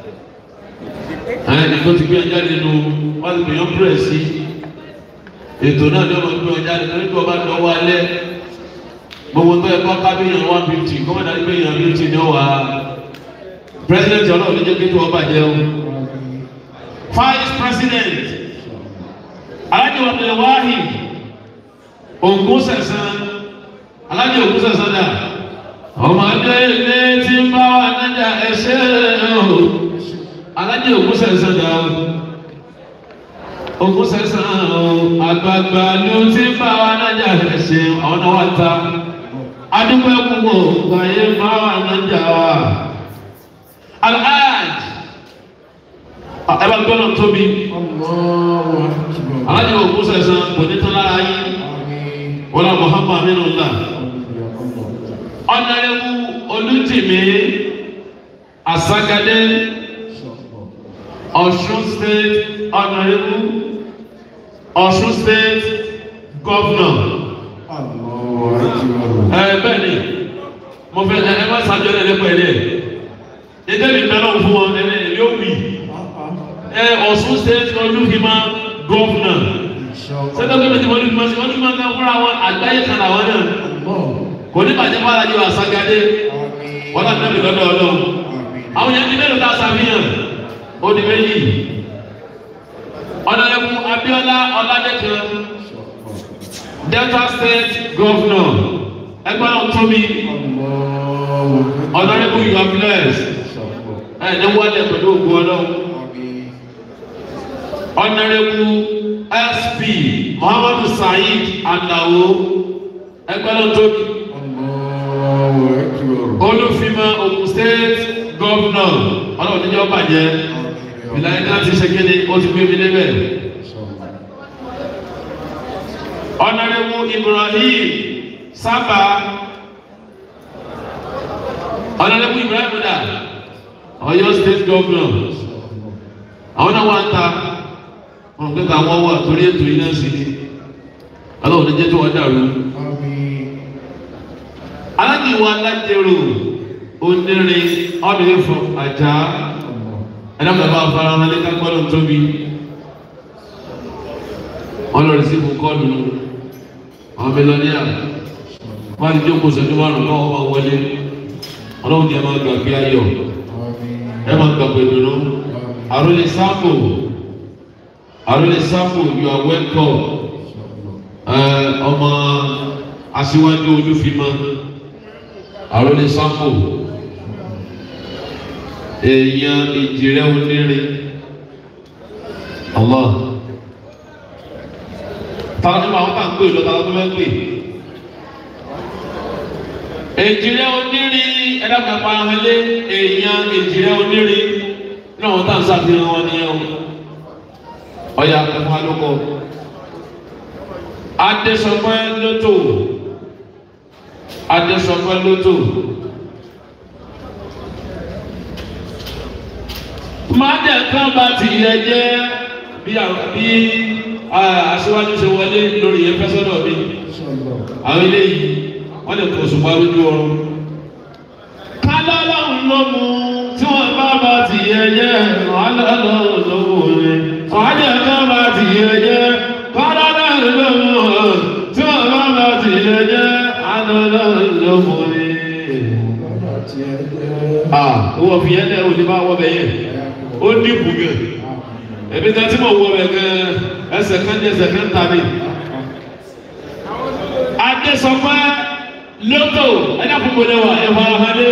Ẹni tó ti gbé ọjà nínú wọ́n ti gbìyànjú pírẹ̀sì. Ètò náà ni wọ́n gbé ọjà nínú nígbà wọ́n bá lọ́wọ́ alẹ́. gbogbo tó yẹ kọ́ kábíyàn 150 kọ́mọ̀dá ní bẹ́yàn 50 ní ọwà president ọlọ́run ní jẹ́ kí tó ọba jẹ́ o. Vice president Alhaji Abdulwahid Ògúnṣẹ̀san Alhaji Ògúnṣẹ̀san dà ọmọdé ilé tí ń bá wà nájà ẹ̀ṣẹ́ o Alhaji Ògúnṣẹ̀san dà Ògúnṣẹ̀san o àgbààgbà ló tí ń bá wà nájà ẹ̀ṣẹ́ ọ̀nà wa ta adúgbò ẹ̀kúnwó gbàyé bá wà nájà wa Alhaji ẹ bá gbọ́dọ̀ tóbi Alhaji Ògúnṣẹ̀san kò ní tán lára yín wọlé Muhammad aminullah ọ̀nàrẹ́wù Olútìmí Àsàgádé Ọ̀ṣun state ọ̀nàrẹ́wù Ọ̀ṣun state governor bẹ́ẹ̀ ni mo fẹ́ ẹ má ṣàjọ ẹ̀ lẹ́pọ̀ ẹ̀ lẹ́ ẹ̀dẹ́bí bẹ́ẹ̀ fún wọn ẹ̀ yóò wí Ọ̀ṣun state Olúfimá governor sẹ́dọ̀ gbẹ́mẹ̀ tí wọ́n ní fímọ́ sí wọ́n ní fímọ́ kan fúnra wọn àgbáyé kan àwọn náà kò ní bàjẹ́ fún Alhaji Àsàgádé wọ́n láti náà lọ́dọ̀ ọlọ́run àwọn yẹn ti mélòó tá a ṣàfihàn ó di méjì ọ̀nàrẹ́bù Abíọ́lá Ọládẹ́kan Delta state governor ẹgbẹ́ náà tóbi ọ̀nàrẹ́bù you are blessed ní wọ́lẹ̀ pẹ̀lú ògùn ọlọ́run ọ̀nàrẹ́bù SP Muhammadu Saheed Alao ẹgbẹ́ náà tóbi Olúfimá Ògùn state governor ọlọ́run níjọ́ bàjẹ́ ìlànà náà ti ṣe kéde ó ti gbé mi lébẹ̀ ọ̀nàrẹ́bù Ibrahim Sábà ọ̀nàrẹ́bù Ibrahim dà Ọ̀yọ́ state governor àwọn náà wà ń ta wọn gbé káwọn wà torí ètò yìí náà sí ni ọlọ́run ní jẹ́ tó wọ́n dàrú. Alhaji wa Alájẹrò Onírin ọ̀dùnrin fún Àjà ẹ̀dá bàbá afárá wọn lé kápẹ́lú tóbi wọn lọ rí sí fún kọ́ọ̀lù àwọn mílíọ̀nìyà wọn ti jókòó sẹ́jú márùn náà wọ́n máa wọlé ọlọ́run ní ẹ máa gbà pé ayọ̀ ẹ máa gbà pé dùnú Àrólé Sáfò you are welcome ọmọ Aṣíwájú Olúfimá Àrólé Sáfò èèyàn Èjìrẹ́ Onírin Allah tàbí àwọn tá à ń pè lọ tàbí tó fẹ́ pè Èjìrẹ́ Onírin ẹ̀dá pẹ̀pẹ́ ahẹ́lé èèyàn Èjìrẹ́ Onírin náà wọ́n tá à ń ṣàfihàn wọn ní ẹ̀wọ̀n ọ̀yà ẹ̀fọn alókọ̀ Adésọpẹ́ Lótò máa jẹ́ kán bá ti yẹ jẹ́ bí Aṣíwájú ṣe wọlé lórí ẹ̀fẹ́ sọ́dọ̀ mi àwọn eléyìí wọ́n lè kó ṣùgbọ́n lójú ọrùn kálọ́lọ́run ló mú tí wọ́n bá ti yẹ jẹ́ ọlọ́lọ́run ló mú ni wọ́n jẹ́ kán bá ti yẹ jẹ́ kálọ́lọ́run ló mú tí wọ́n bá ti yẹ jẹ́ ọlọ́lọ́run ló mú ni. Owó fi yẹn lẹ́ òní bá wọ́ bẹ yẹn ó dìbò gẹ̀ ẹ̀mí tí mo wọ́ bẹ gẹ̀ ẹsẹ̀ kan ní ẹsẹ̀ kan tàbí. Adésọpẹ́ Lótò ẹ̀dá púpọ̀ lẹ́wà ẹ̀fọ́ ahadé.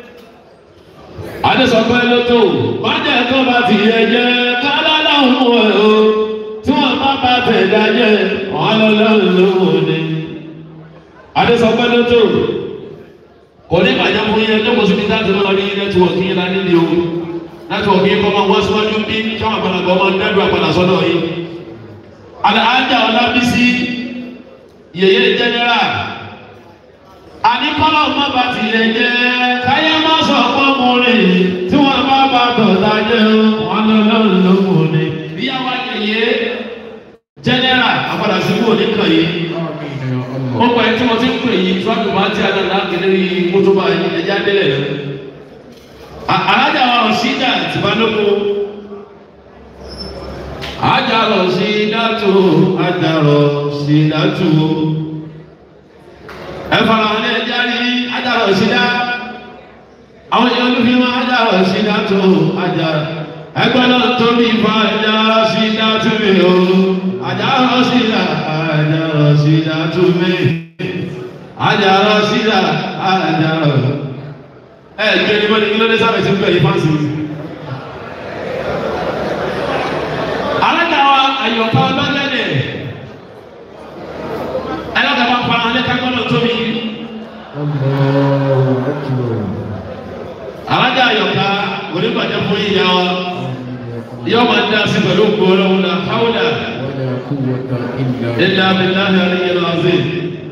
Adésọpẹ́ Lótò má jẹ́ tó bá ti yẹ jẹ́ kálọ́lọ́hún ẹ̀ o tí wọ́n bá tẹ̀ dájẹ́ ọlọ́lọ́hún ló wò ni. Adésọpẹ́ Lótò kò ní bàjẹ́ fún yẹn tó kò sí ní láti lọ́ọ́ rí nẹ́tíwọ̀kì yẹn láti ní o nẹ́tíwọ̀kì yẹn kọ́ máa wá síwájú bí káwọn àgbàlagbà máa ń dẹ́dùn àgbàlá sọ́dọ̀ yìí. Alhaja Ọlábísí yèyé jẹnẹra àníkọ́lọ́ má bá ti lè jẹ́ káyé má sọ fọ́mùrìn tí wọ́n bá tọ̀tà jẹ́ wọn lọ́lọ́run ló mú ni. Ìyáwó yèyé jẹnẹra àpàdà sí kúrò nìkan yìí ó pẹ̀ tí wọ́n ti ń pè yìí tíwájú bá ti àdàlà kìlẹ̀ mọ́tòbá ẹ̀já délẹ̀ lọ. Alhaja Rashida Tìbálókò Alhaja Rashidatu ẹ fara hàn ní ajára ṣídá àwọn èèyàn olúfi máa ajára ṣídá tó ajára ẹgbẹ́ náà tóbi fa ajára ṣídá tó mi o ajára ṣídá tó mi ajára ṣídá ajára ẹgbẹ́ ni wọ́n ní kí ló dé sábẹ̀ tí ó bẹ̀rẹ̀ fáǹsì alága wa àyọ̀ká ọlọ́lẹ́dẹ̀ ẹlọ́gà máa pa àwọn ẹlẹ́ka gbọ́dọ̀ tóbi alága àyọ̀ká onígbàjẹ́ fún ìyá wa yóò máa dá sí pẹ̀lú gbòòrò la hawla illa billahi aliyyil azim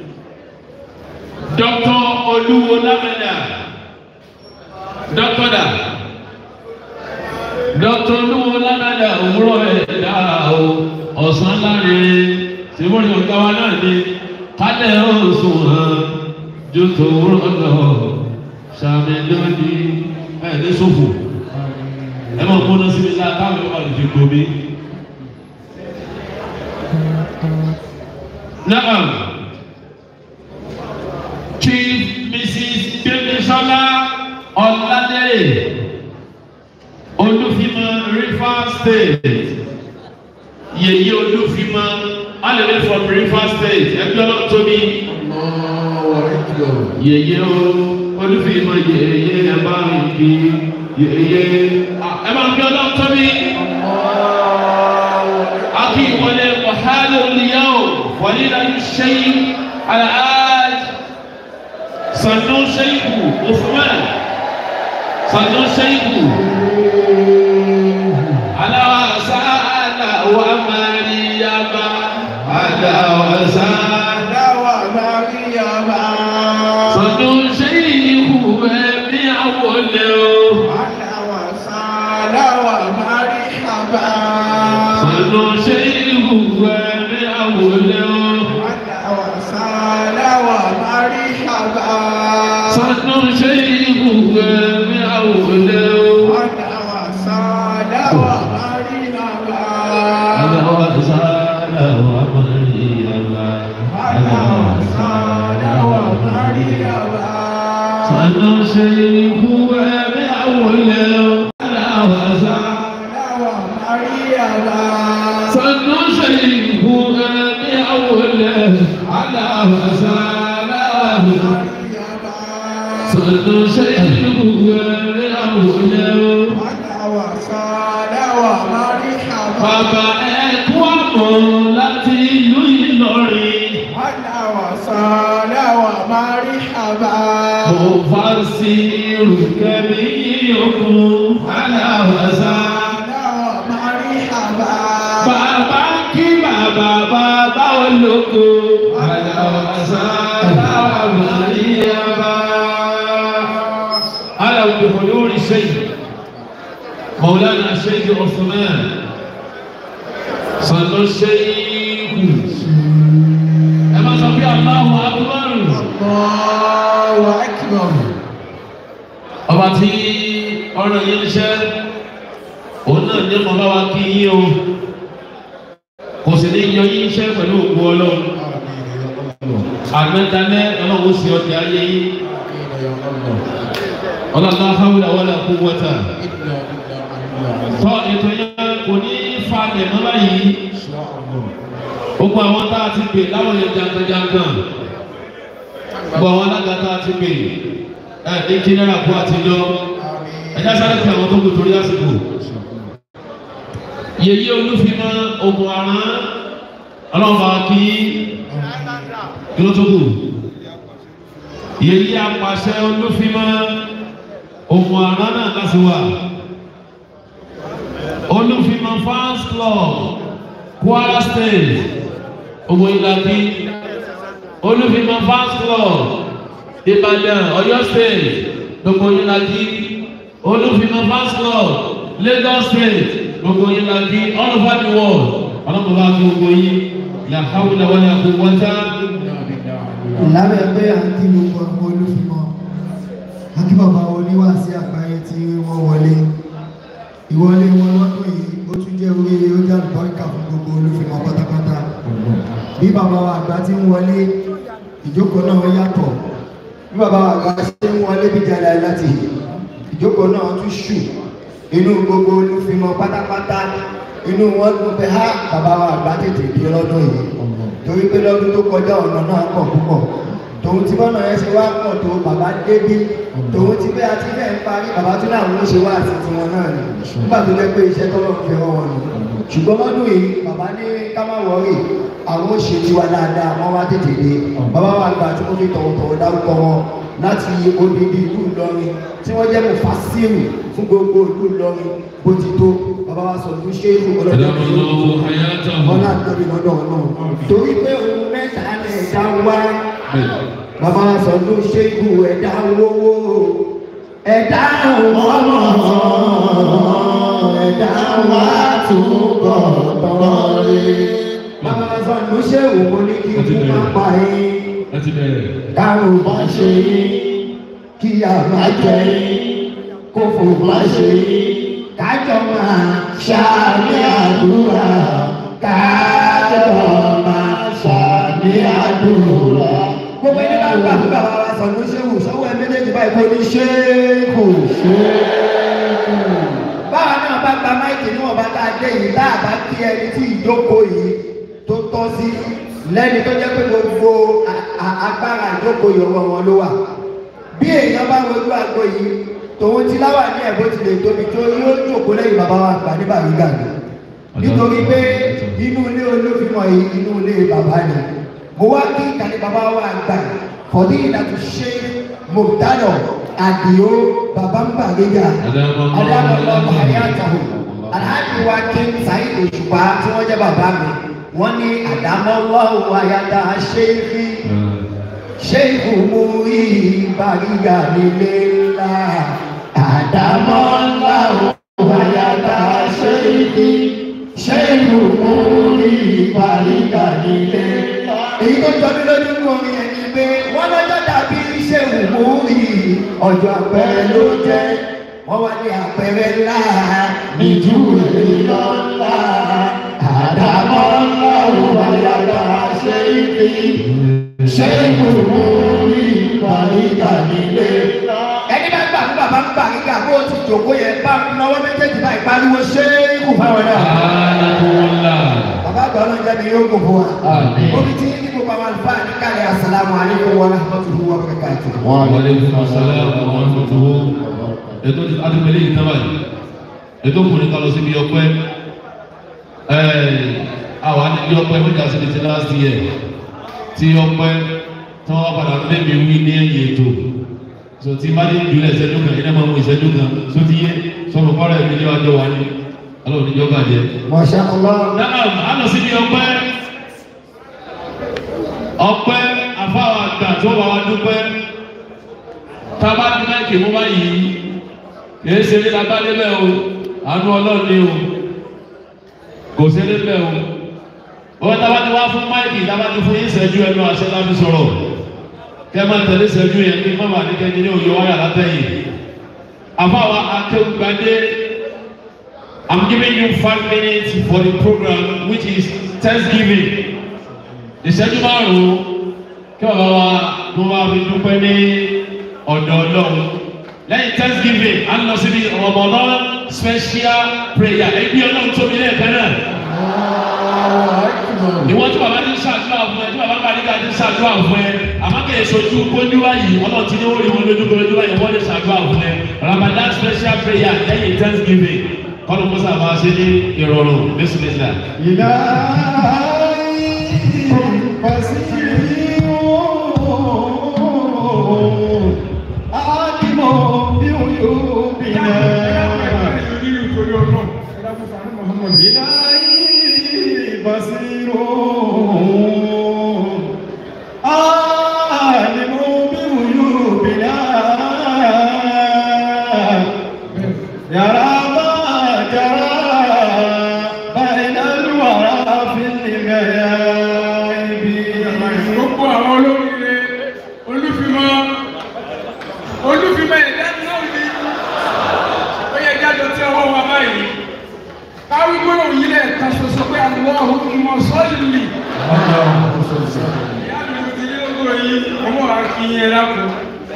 Dr. Olúwo Lámẹ́dà dọ́kítọ́dà Dr. Olúwo Lámẹ́dà òwúrọ̀ ẹ̀dá o ọ̀sán láre tí wọ́n ní ọ̀gá wa náà ní kálẹ̀ ọ̀sùn hàn ju tòwúrọ̀ lọ sàmì lónìí ẹ̀ ní sòfò ẹ máa gbóná síbi láà táwọn ọmọ àlùfẹ́ gbòmí. Naam Chief Mrs. Gbemisola Ọ̀làdẹ́rẹ̀ Olúfimọ́ Rivers State Yèyé Olúfimọ́ alẹ́lẹ́ from Rivers State ẹgbẹ́ ọlọ́tọ́bí Yèyé Olúfimọ́ yèyé ẹ̀bá ìgbì yèyé ẹ̀bá ìgbì ọlọ́tọ́bí akí ìwọlé wàhálà olùyàwó wọlé láyé ṣẹ́yìn aláàj Sanu Sheikhu Uthman Sanu Sheikhu ala wasala wa Maryama ala wasala wa Maryama Sanu Sheikhu mi awole ala wasala wa Maryama Sanu Sheikhu mi awole ala wasala wa Maryama Sanu Sheikhu mi awole Bàbá ẹ̀kú àmọ́ láti ìlú Ìlọrin. Aláwọ̀sánláwọ̀ Marihaba. Kò fà sí ìrùkẹ́mí okùn. Aláwọ̀sánláwọ̀ Marihaba. Bàbá kí bàbá bàbá olóko. Aláwọ̀sánláwọ̀ Marihaba. Aláwọ̀ بحضور الشيخ مولانا الشيخ عثمان صلى الشيخ أما صفي الله أكبر الله أكبر أباتي أنا ينشر أنا نعم الله كيو كوسني ينشر بلو بولو أنا تاني أنا وسيو تياي ولا لا حول ولا قوة tọ́ ètò yẹn kò ní falẹ̀ mọ́ báyìí gbogbo àwọn tá a ti pè láwọn yẹn jankan-jankan gbogbo àwọn alága tá a ti pè ní jẹ́nẹ́rà kó àti lọ ẹ̀dá sáré fi àwọn tó kù torí àsìkò yèyé olúfimọ́ ogun àrán ọlọ́mọba kí ló tó kù yèyé apàṣẹ olúfimọ́ ogun àrán náà láti wà. Olúfimọ́ fans club Kwara State Omoyilaki Olúfimọ́ fans club Ìbàdàn Ọ̀yọ́ State Omoyilaki Olúfimọ́ fans club Lagos State Omoyilaki all over the world ọlọ́mọba kí gbogbo yìí la hawla wala quwwata. lábẹ́ pé àǹtí gbogbo àwọn Olúfimọ́ akíbàbà oníwàásí àgbáyé tí wọ́n wọlé ìwọlé wọn lọ́dún yìí ó tún jẹ́ orí ó jẹ́ àlùbáríkà fún gbogbo Olúfimọ́ pátápátá bí bàbá wa àgbà tí ń wọlé ìjókòó náà yàtọ̀ bí bàbá àgbà ṣe ń wọlé bí jàdá láti ìjókòó náà tún ṣù inú gbogbo olúfimọ pátápátá inú wọn dùn pé ha bàbá wa àgbà tètè dé lọ́dún yìí torí pé lọ́dún tó kọjá ọ̀nà náà pọ̀ púpọ̀ tòun tí bọ́nà ẹ ṣe wá pọ̀ tó bàbá débí tòun tí bẹ́ẹ̀ àti bẹ́ẹ̀ ń parí bàbá tún láwọn ló ṣe wá àti tiwọn náà ni nígbà tó jẹ́ pé iṣẹ́ tọ́lọ̀ fi rán wọn nù ṣùgbọ́n lọ́dún yìí bàbá ní ká má wọrí àwọn ó ṣe tiwa dáadáa wọ́n wá tètè dé bàbá wa gbà tí wọ́n fi tọ̀wọ̀tọ̀wọ̀ dárúkọ wọn láti odidi ìlú Ìlọrin tí wọ́n jẹ́ mufasiru fún gbogbo ìlú Ìlọrin bó ti tó bàbá wa sọ fún ṣé ìlú ọlọ́dún wọn náà tóbi lọ́dọ̀ náà torí pé òun mẹ́ta lè dá wá bàbá wa sọ fún ṣé ìlú ẹ̀dá wówó ẹ̀dá wọ́nà ẹ̀dá wá túbọ̀ tọ́lé bàbá wa sọ fún ṣé òun ní kí n má pa yín. Dáhùn bá ṣe yín, kí a máa jẹ yín, kó fò bá ṣe yín, kájọ máa ṣàmì àdúrà, kájọ máa ṣàmì àdúrà. Gbogbo ẹni bá gbà fún bàbá wa sọ̀rọ̀ ṣéwù sọ́wọ́ ẹ méjèèjì báyìí kò ní ṣéèkù. Báwa náà bá gba máìkì níwọ̀n bá tá a dé yìí tá a bá kí ẹni tí ìjókòó yìí tó tọ́ sí lẹ́ni tó jẹ́ pé gbogbo agbára ìjókòó yọ̀wọ̀ wọn ló wà. Bí èèyàn bá wojú àgbo yìí tòun ti láwà ní ẹ̀bọ́ ti lè tóbi tó yóò jókòó lẹ́yìn bàbá wa àgbà ní Bàrígà ni. Nítorí pé inú ilé olófìmọ̀ yìí inú ilé bàbá ni. Mo wá kí ìkànnì bàbá wa àgbà fọ̀dí ìdàtú ṣe Mọ̀tádọ̀ Àdìó bàbá ń Bàrígà. Adámọ̀lọ́ àyàtọ̀ Alhaji wa kí Saheed Òṣùpá tí wọ́n jẹ́ bàbá mi. Wọ́n ní àdámọ́lọ́wọ́ àyàtà ṣéèkì ṣéèkù mú rí Bàrígà nílé ńlá. Àdámọ́lọ́wọ́ àyàtà ṣéèkì ṣéèkù mú rí Bàrígà nílé ńlá. Èyí tó jọ mí lójú ní orin ẹni pé wọ́n lọ́jọ́ dàbí ṣéèkù mú rí ọjọ́ àpẹẹrẹ ló jẹ́. Wọ́n wá ní àpẹẹrẹ ńlá níjú ìrìnà ńlá. Àdámọ́lọ́wọ́ àyàtà ṣéèkì ṣéèkù mú rí Bàrígà nílé. Ẹni bá gbà fún bàbá ń Bàrígà bó ti jòkó yẹn bá lọ́wọ́ méjèèjì báyìí pariwo ṣéèkù fáwọn náà. Bàbá àgbà ọlọ́jà ni yóò gbogbo wa. Omi tí ní gbogbo àwọn àlùfáà ní kálẹ̀ assalamu alaikum wa rahmatullahi wa barakatuh. Wa alaikum assalam wa rahmatullahi. Ètò àdìpẹ̀lẹ̀ yìí tábà yìí. Ètò kùnrin kan lọ síbi ọpẹ́. Àwọn àdìpẹ̀ ọpẹ́ mẹ́ta sí ti last year. Tí ọpẹ́ tí wọ́n padà lẹ́bi wí ní ẹ̀yìn ètò. So tí bá dé ìjùlẹ̀ ìṣẹ́jú kan, iná máa mú ìṣẹ́jú kan. So ti yé sọ̀rọ̀ kọ́rọ̀ ẹ̀mí ní ọjọ́ wa ní. Ọlọ́run níjọ́ bàjẹ́. Masha Allah. Náà a lọ síbi ọpẹ́. Ọpẹ́ àfáwọn àgbà tó wà wá dúpẹ́. Tá a bá dín láìkè mú báyìí. Kìí ṣe ní lágbálẹ́ bẹ́ẹ̀ o, àánú Ọlọ́run ni o, kò ṣe ní bẹ́ẹ̀ o. Wọ́n tábà ti wá fún máìkì, tábà ti fún yín ṣẹ́jú ẹnu àṣẹ láti sọ̀rọ̀. Kẹ́ máa tẹ̀lé ṣẹ́jú yẹn kí mọ́mà ní kẹ́ni ní òye wáyà látẹ̀yìn. Àfáwa Akéwùgbadé, I'm giving you 5 minutes for the program which is Thanksgiving. Ìṣẹ́jú márùn-ún kí bàbá wa tó wá fi dúpẹ́ ní ọ̀dọ̀ Ọlọ́run. Lẹ́yìn Thanksgiving, a lọ síbi Ramadan special prayer. Ẹbí Ọlọ́run tóbi lẹ́ẹ̀kan náà. Ìwọ́n tí bàbá ti ń ṣàdúrà fún ẹ, tí bàbá Bàrígà ti ń ṣàdúrà fún ẹ, àmọ́ kì í sojú kójú wáyé, Ọlọ́run ti ní wọ́n rí wọn lójú wáyé, wọ́n lè ṣàdúrà fún ẹ. Ramadan special prayer lẹ́yìn Thanksgiving. Kọ́lù Mọ́sá máa ṣe ní ìrọ̀rùn bísímílà. Ìlà pàṣípì àdìmọ̀ bí òun yóò bí náà. Ìlà ìbàṣírò àdìmọ̀ bí òun yóò bí náà. Yàrá Allahu Akbar salli. Ìyá mi ti ní lóko yìí, ọmọ àkínyẹ lápò.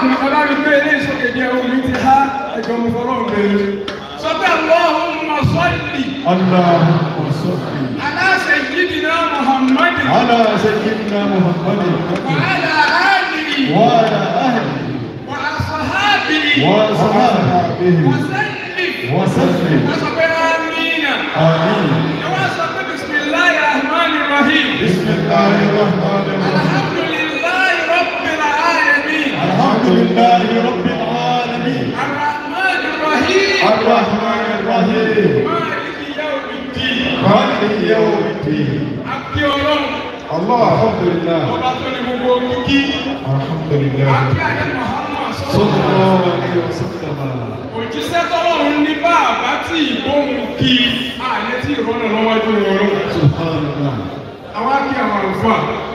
dákun ọlá mi gbé ilé ìsókè jẹ́ omi ti há ẹjọ́ mo fọlọ́ bẹ̀rẹ̀. Sọ pé Allahumma salli. Allahumma salli. Ala sayyidina Muhammadin. Ala sayyidina Muhammadin. Wa ala alihi. Wa ala ahlihi. Wa ashabihi. Wa ashabihi. Wa sallim. Wa sallim. Wọ́n sọ pé amina. Amin. Wọ́n sọ pé bismillahir rahmanir rahim. Bismillahir rahmanir rahim. Alhamdulillahi rabbil alamin. Alhamdulillahi rabbil alamin. Ar-rahmanir rahim. Ar-rahmanir rahim. Maliki yawmiddin. Maliki yawmiddin. Akí Ọlọ́run. Allah, alhamdulillah. Ọba tó ní gbogbo olùkí. Alhamdulillah. Akí àjẹ́ Muhammad Sallallahu alayhi wa sallam. Òjíṣẹ́ tọ́lọ́run ní bá àbá tí ìbóhun kí ààyè tí ìrọ́nà lọ́wọ́jú wọ́rọ́. Subhanallah. Àwọn akí àwọn àlùfáà.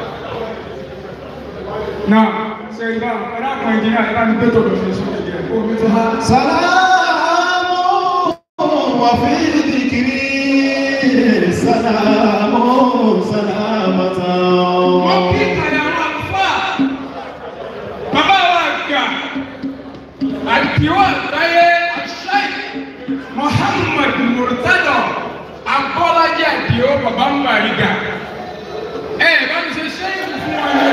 Náà, ṣe ìgbà ọ̀dá kan ìjìnlẹ̀ àti láti pẹ́tọ̀ lọ́fẹ́ sókè jẹ́ omi tó há. Salamu wa fi dhikri. Salamu salamatan. Wọ́n kí ìkàlẹ̀ àwọn àlùfáà. Bàbá wa gbà. Àdìwọ̀ àgbáyé àṣẹ Muhammad Murtada Abọ́lájí Àdìó bàbá ń bàrígà. Bá mi ṣe ṣe é fún wọn ni.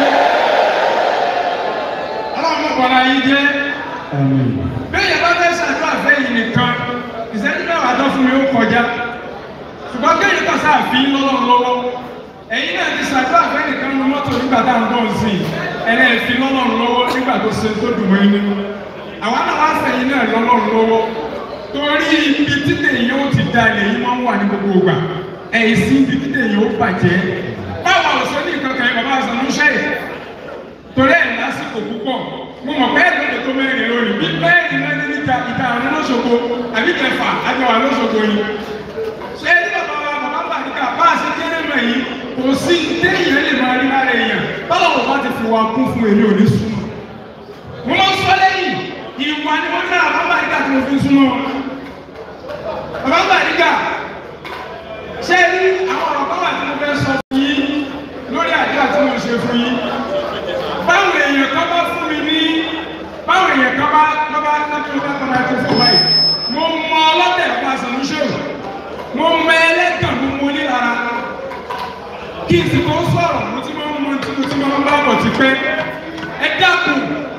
Ọlọ́run ọ̀pọ̀lá yìí jẹ́. Bẹ́ẹ̀ bá fẹ́ ṣàdúrà fẹ́ yìí nìkan, ìṣẹ́jú mẹ́wàá tó fún mi ó kọjá. Ṣùgbọ́n kéèyàn kan sáàfin lọ́lọ́run lọ́wọ́. Ẹ̀yin náà ti ṣàdúrà fẹ́ nìkan nu mọ́tò nígbà tá à ń bọ̀ sí i. Ẹlẹ́ẹ̀fin lọ́lọ́run lọ́wọ́ nígbà tó ṣe tó dùn mọ́ inú. Àwọn náà wá fẹ̀yìn náà lọ́lọ́run lọ́wọ́. Torí ibi títẹ̀ yìí ó ti da ilẹ̀ yìí máa ń wà ní gbogbo ìgbà. Ẹ̀yìn sí ibi títẹ̀ yìí ó bàjẹ́. Báwo ọ̀sán ní ìkankan yìí bàbá àṣà ló ṣe é? Torí ẹ̀ lásìkò púpọ̀. Mo mọ̀ pé ẹ̀dọ́dọ̀ tó mẹ́rin lónìí. Bí mẹ́rin náà ní ìta àwọn lọ́sọ̀gbọ̀ àbí kẹfà àjọwà lọ́sọ̀gbọ̀ yìí. Ṣé ní bàbá Bàrígà bá a ṣe kéré mọ̀ yìí? Kò sí téèyàn lè máa rí lára èèyàn. Báwo bá ti fi wa kún fún èmi ò ní súnmọ́? Mo máa ń sọ lẹ́yìn. Ìwà ni wọ́n náà bàbá Bàrígà tí mo fi súnmọ́. Bàbá Bàrígà ṣé ní àwọn ọ̀rọ̀ báwà tí mo fẹ́ sọ fún yín lórí àdúrà tí mo ṣe fún yín. Báwo èèyàn kan bá fún mi ní báwo èèyàn kan bá lọ́kùnrin bá tọ́ra ẹ̀kọ́ fún báyìí. Mo mọ ọlọ́tẹ̀ ọ̀pá sọ̀rọ̀ mo mọ ẹlẹ́gàn mo mọ nílara. Kí n sì kó sọ̀rọ̀ mo ti máa ń mọ tí mo ti máa ń bá bọ̀ ti pé ẹ dákun.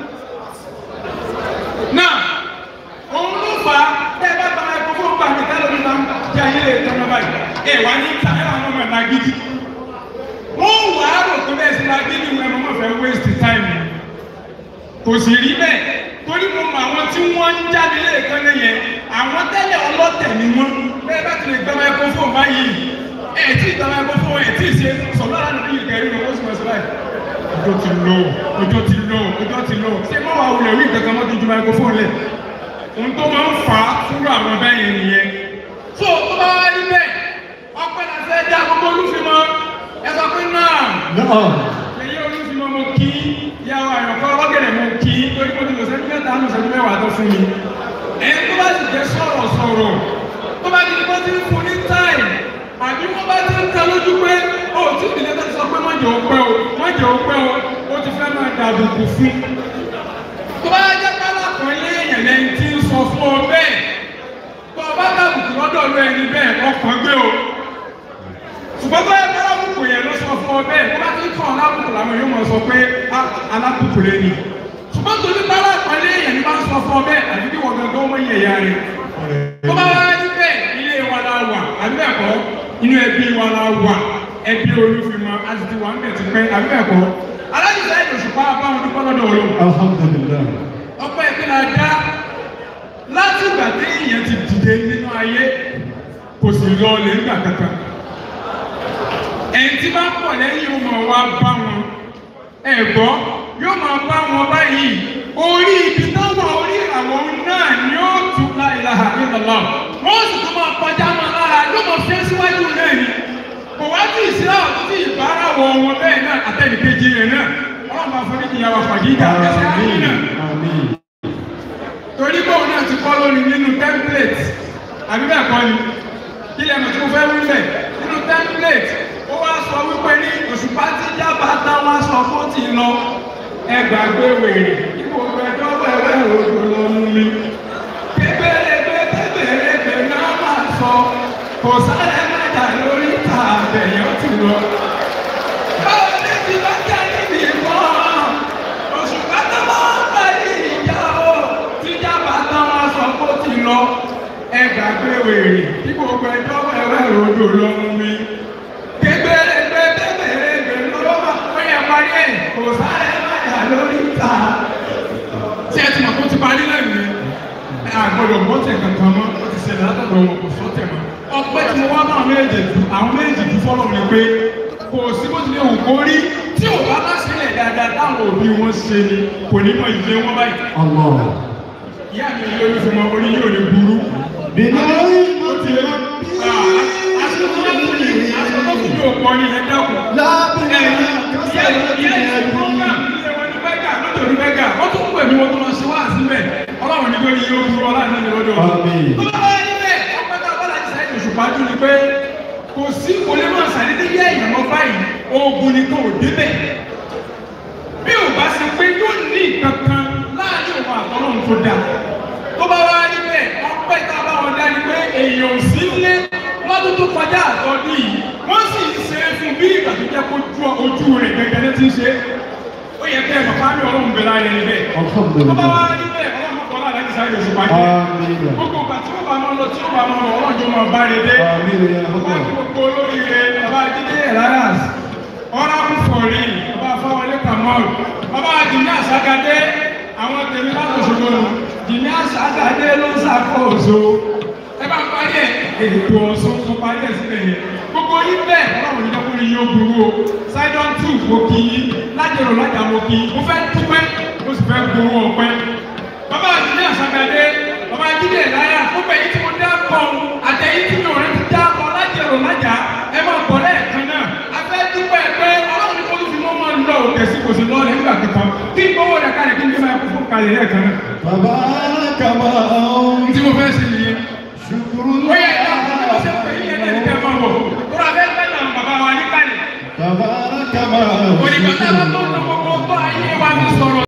Náà, òun ló fà á bẹ́ẹ̀ bá tọ́ra ẹ̀kọ́ fún bàmí tẹ́lẹ̀ mi máa ń jẹ́ ayé lè tọ́nà báyìí. Wá ní ìta ẹ̀ àwọn ọmọ ẹ̀ máa gidi. Wọ́n wà á rò pé bẹ́ẹ̀ sí la gidi wọn ẹ̀ mọ̀ fẹ́ waste time. Kò sì rí bẹ́ẹ̀ torí mo mọ àwọn tí wọ́n ń jáde lẹ́ẹ̀kan lẹ́yìn àwọn tẹ́lẹ̀ ọlọ́tẹ̀ ni wọ́n. Bẹ́ẹ̀ bá ti lè gbọ́ ẹ̀kọ́ fún báyìí. Tí ìtàwọn ẹ̀kọ́ fún tí ì ṣe sọ̀rọ̀ láti bí ìkẹrin ló sì mọ̀ sí báyìí. Ọjọ́ ti lọ. Ṣé mọ́ wàá wulẹ̀ wí ìkankan mọ́ tuntun ẹ̀kọ́ fún lẹ̀? Ohun tó máa ń fà á fúnra àwọn bẹ́yẹn nìyẹn. Tó tó bá wá rí bẹ́ẹ̀, ọpẹ́ náà fẹ́ dá gbogbo olúfimọ́. Ẹ sọ pé náà. Ẹyẹ olúfimọ́ mo kí yàwó àyànkọ́ ọlọ́gẹ̀dẹ̀ mo kí torí mo ti lọ sẹ́jú mẹ́ta nù sẹ́jú mẹ́wàá tó fún mi. Ẹni tó bá sì jẹ́ sọ̀rọ̀ tó bá ti ní bó ti ń fún ní táì àbí wọ́n bá ti ń ta lójú pé ó tí ìdílé tó ti sọ pé mọ̀jẹ̀ ó pẹ́ o ó ti fẹ́ máa dàbùkù fún. Tó bá jẹ́ kálákùn ilé èèyàn lẹ́yìn tí ń sọ fún ọ bẹ́ẹ̀ tó o bá dàbùkù lọ́dọ̀ lọ ẹni bẹ́ẹ̀ ọkàn gbé o. Ṣùgbọ́n tó yẹ kálákùkù yẹn ló sọ fún ọ bẹ́ẹ̀ tó bá ti ń kàn alábùkù làwọn yóò mọ̀ sọ pé alábùkù lé ni. Ṣùgbọ́n tó ní kálákùn ilé èèyàn ní bá ń sọ fún ọ bẹ́ẹ̀ àbí kí wọ́n gangan mọ̀ yẹ̀yà rẹ̀. Tó bá wá ní bẹ́ẹ̀ ilé wa la wà àbí bẹ́ẹ̀ kọ́ inú ẹbí wa la wà ẹbí olúfimọ́ a sì ti wà ń bẹ̀ ti pẹ́ àbí bẹ́ẹ̀ kọ́ alájùsá ìdòṣùpá báwọn dúpọ́ lọ́dọ̀ Ọlọ́run. Alhamdulillah. Ọpẹ́ ìpín la dá láti ìgbà tí èèyàn ti dìde nínú ayé kò sì lọ lè nígbà kankan. Ẹni tí bá ń pọ̀ lẹ́yìn ó máa wá bá wọn ẹ̀gbọ́ yóò máa bá wọn báyìí orí ibi táwọn orí àwọn náà ni ó tún la ilaha illallah wọ́n sì tún máa kọjá máa lára yóò máa fẹ́ síwájú náà ni kò wá sí ìsirá ọ̀tún tí ìbára wọ wọn bẹ́ẹ̀ náà àtẹnìkejì rẹ̀ náà wọ́n máa fọ́ nídìí yàrá fàgídà ẹsẹ̀ àmì náà torí bóun náà ti kọ́ lónìí nínú template àbí bẹ́ẹ̀ kọ́ ni kí lẹ́nu tí mo fẹ́ wí bẹ̀ nínú template ó wá sọ wípé ní òṣùpá tí jábà táwọn sọ fún ti lọ ẹgbàgbé wèrè gbogbo ẹjọ́ wẹ́wẹ́ òjò lọ́nu mi. Kébèrègbè náà máa sọ, kò sáré mẹ́ta lórí ta àbẹ̀yẹ́ ti lọ. Báwo ni ti bá jẹ́ níbi ìbọn? Oṣù kátó máa ń parí ìjà o. Tíjà bàtà wọn sọ kó ti lọ. Ẹ gbàgbé wèrè tí gbogbo ẹjọ́ wẹ́wẹ́ òjò lọ́nu mi. Kébèrègbè lọ́wọ́ máa ń yẹ parí ẹ̀, kò sáré mẹ́ta lórí ta. Tí ẹ ti mọ̀ tó ti parí lẹ́nu yẹn, àgbọ̀dọ̀ mọ́tẹ̀ kankan mọ́, ó ti ṣẹlẹ̀ látọ̀dọ̀ wọn kò sọ́tẹ̀ mọ́. Ọpẹ́ tí mo wá bá àwọn méjèèjì ju fọ́lọ́ mi pé kò sí bó ti lè wù kó rí tí ò bá sílẹ̀ dáadáa táwọn òbí wọn ṣe ni kò ní mọ ìdílé wọn báyìí. Ìyá mi lórí fún wọn orí yóò ní burú. Bìnnà Ó ti lè aṣọ tó fi yóò pọ̀ ní ẹ̀dá kù. Wọ́n tún pè mí wọ́n tó lọ sí wá síbẹ̀. Ọlọ́run ní lórí yóò burú ọlá ní lọ́dọ̀. Tó bá wáyé níbẹ̀, ọpẹ́ tá a bá láti sáyé oṣù pàdé ni pé kò sí olè máa ṣàdédé yẹ èèyàn mọ́ báyìí, oògùn ni kò débẹ̀. Bí ò bá ṣe pé yóò ní kankan láàárín òun àtọ́lọ́run tó dáa. Tó bá wáyé níbẹ̀, ọpẹ́ tá a bá wọn dá ni pé èèyàn ò sí nílé lọ́dún tó kọjá àtọ́dún yìí. Wọ́n sì ń ṣe é fún bí ìgbà tó jẹ́ kó ojú rẹ̀ gẹ́gẹ́ ní ti ń ṣe é. Ó yẹ kẹ́ ẹ̀ bàbá mi ọlọ́run bẹ̀rẹ̀ ayẹyẹ níbẹ̀. Bàbá wa níbẹ̀ ọlọ́run kọ́ láti sáré oṣù pàdé. Gbogbo ìgbà tí ó bá máa lọ tí ó bá máa lọ ọlọ́run jọ máa bá rẹ dé. Bàbá mi gbogbo olóríire bàbá Jídé Elias ọ̀rọ̀ fọ̀rí bàbá Fáwọlé Kamal bàbá Jìnnì Àṣàgádé àwọn tèmi láti Òṣogbo Jìnnì Àṣàgádé ló ń ṣàkóso. Ẹ bá parí ẹ̀ ètò ọ̀sán tó parí ẹ̀ sílẹ̀ yẹn. Gbogbo yín bẹ́ẹ̀ ọlọ́run ní dọ́kùnrin yóò burú o. Sidon 2 mo kì í lájẹ̀rò lájà mo kì í mo fẹ́ dúpẹ́ mo sì fẹ́ gbowó ọpẹ́. Bàbá Jìnnì Àṣàgádé bàbá Jídé Elias ó bẹ̀ yín tí mo dá pọ̀ àtẹ̀yìn tí mi ò rẹ́ ti dá pọ̀ lájẹ̀rò lájà ẹ máa bọ̀ lẹ́ẹ̀kan náà. A fẹ́ dúpẹ́ pé ọlọ́run ní kó tó fi mọ́ máa lọ òkè sí kò sí lọ́ọ̀lẹ́ nígbà kankan kí n gbowó rẹ̀ kálẹ̀ kí n gbé máa kó fún kalẹ̀ lẹ́ẹ̀kan náà. Bàbá kàmá Tí mo fẹ́ ṣe nìyẹn. ṣùkúrú Ó yẹ ká fún mi lọ́sẹ̀ pé yín ẹ̀dẹ̀ ní kẹ́ máa wọ̀. Tó ra fẹ́ fẹ́ náà bàbá wa ní kalẹ̀. bàbá kàmá Òyìnbó sábà tó ń lọ gbogbo ayé wa ní sọ̀rọ̀.